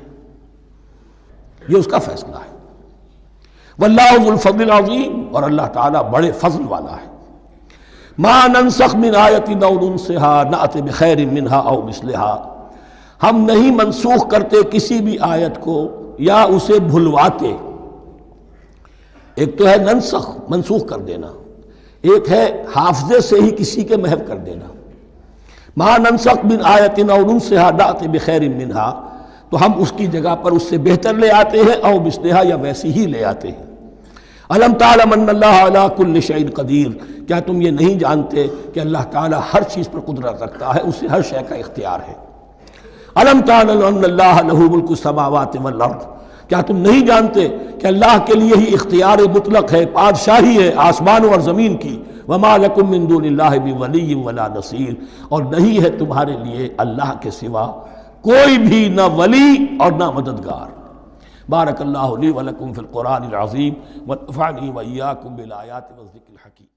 یہ اس کا فیصلہ ہے۔ واللہ ذو الفضل العظیم، اور اللہ تعالیٰ بڑے فضل والا ہے۔ ما ننسخ من آیت او ننسها نأت بخیر منہا او مثلہا، ہم نہیں منسوخ کرتے کسی بھی آیت کو یا اسے بھلواتے۔ ایک تو ہے ننسخ، منسوخ کر دینا، ایک ہے حافظے سے ہی کسی کے محو کر دینا۔ ما ننسخ من آیت او ننسها نأت بخیر منہا، تو ہم اس کی جگہ پر اس سے بہتر لے آتے ہیں، او مثلہا یا ویسی ہی لے آتے ہیں۔ الم تعلم ان اللہ علی کل شیء قدیر، کیا تم یہ نہیں جانتے کہ اللہ تعالیٰ ہر چیز پر قدرت رکھتا ہے، اسے ہر شے کا اختیار ہے۔ الم تعلم ان اللہ لہ ملک السماوات والارض، کیا تم نہیں جانتے کہ اللہ کے لیے ہی اختیار مطلق ہے، بادشاہی ہے آسمانوں اور زمین کی۔ وما لکم من دون اللہ من ولی ولا نصیر، اور نہیں ہے تمہارے لیے اللہ کے سوا کوئی بھی نہ ولی اور نہ مددگار۔ بارک اللہ لی ولکم فی القرآن العظیم ونفعنی وإیاکم بالآیات والذکر الحکیم۔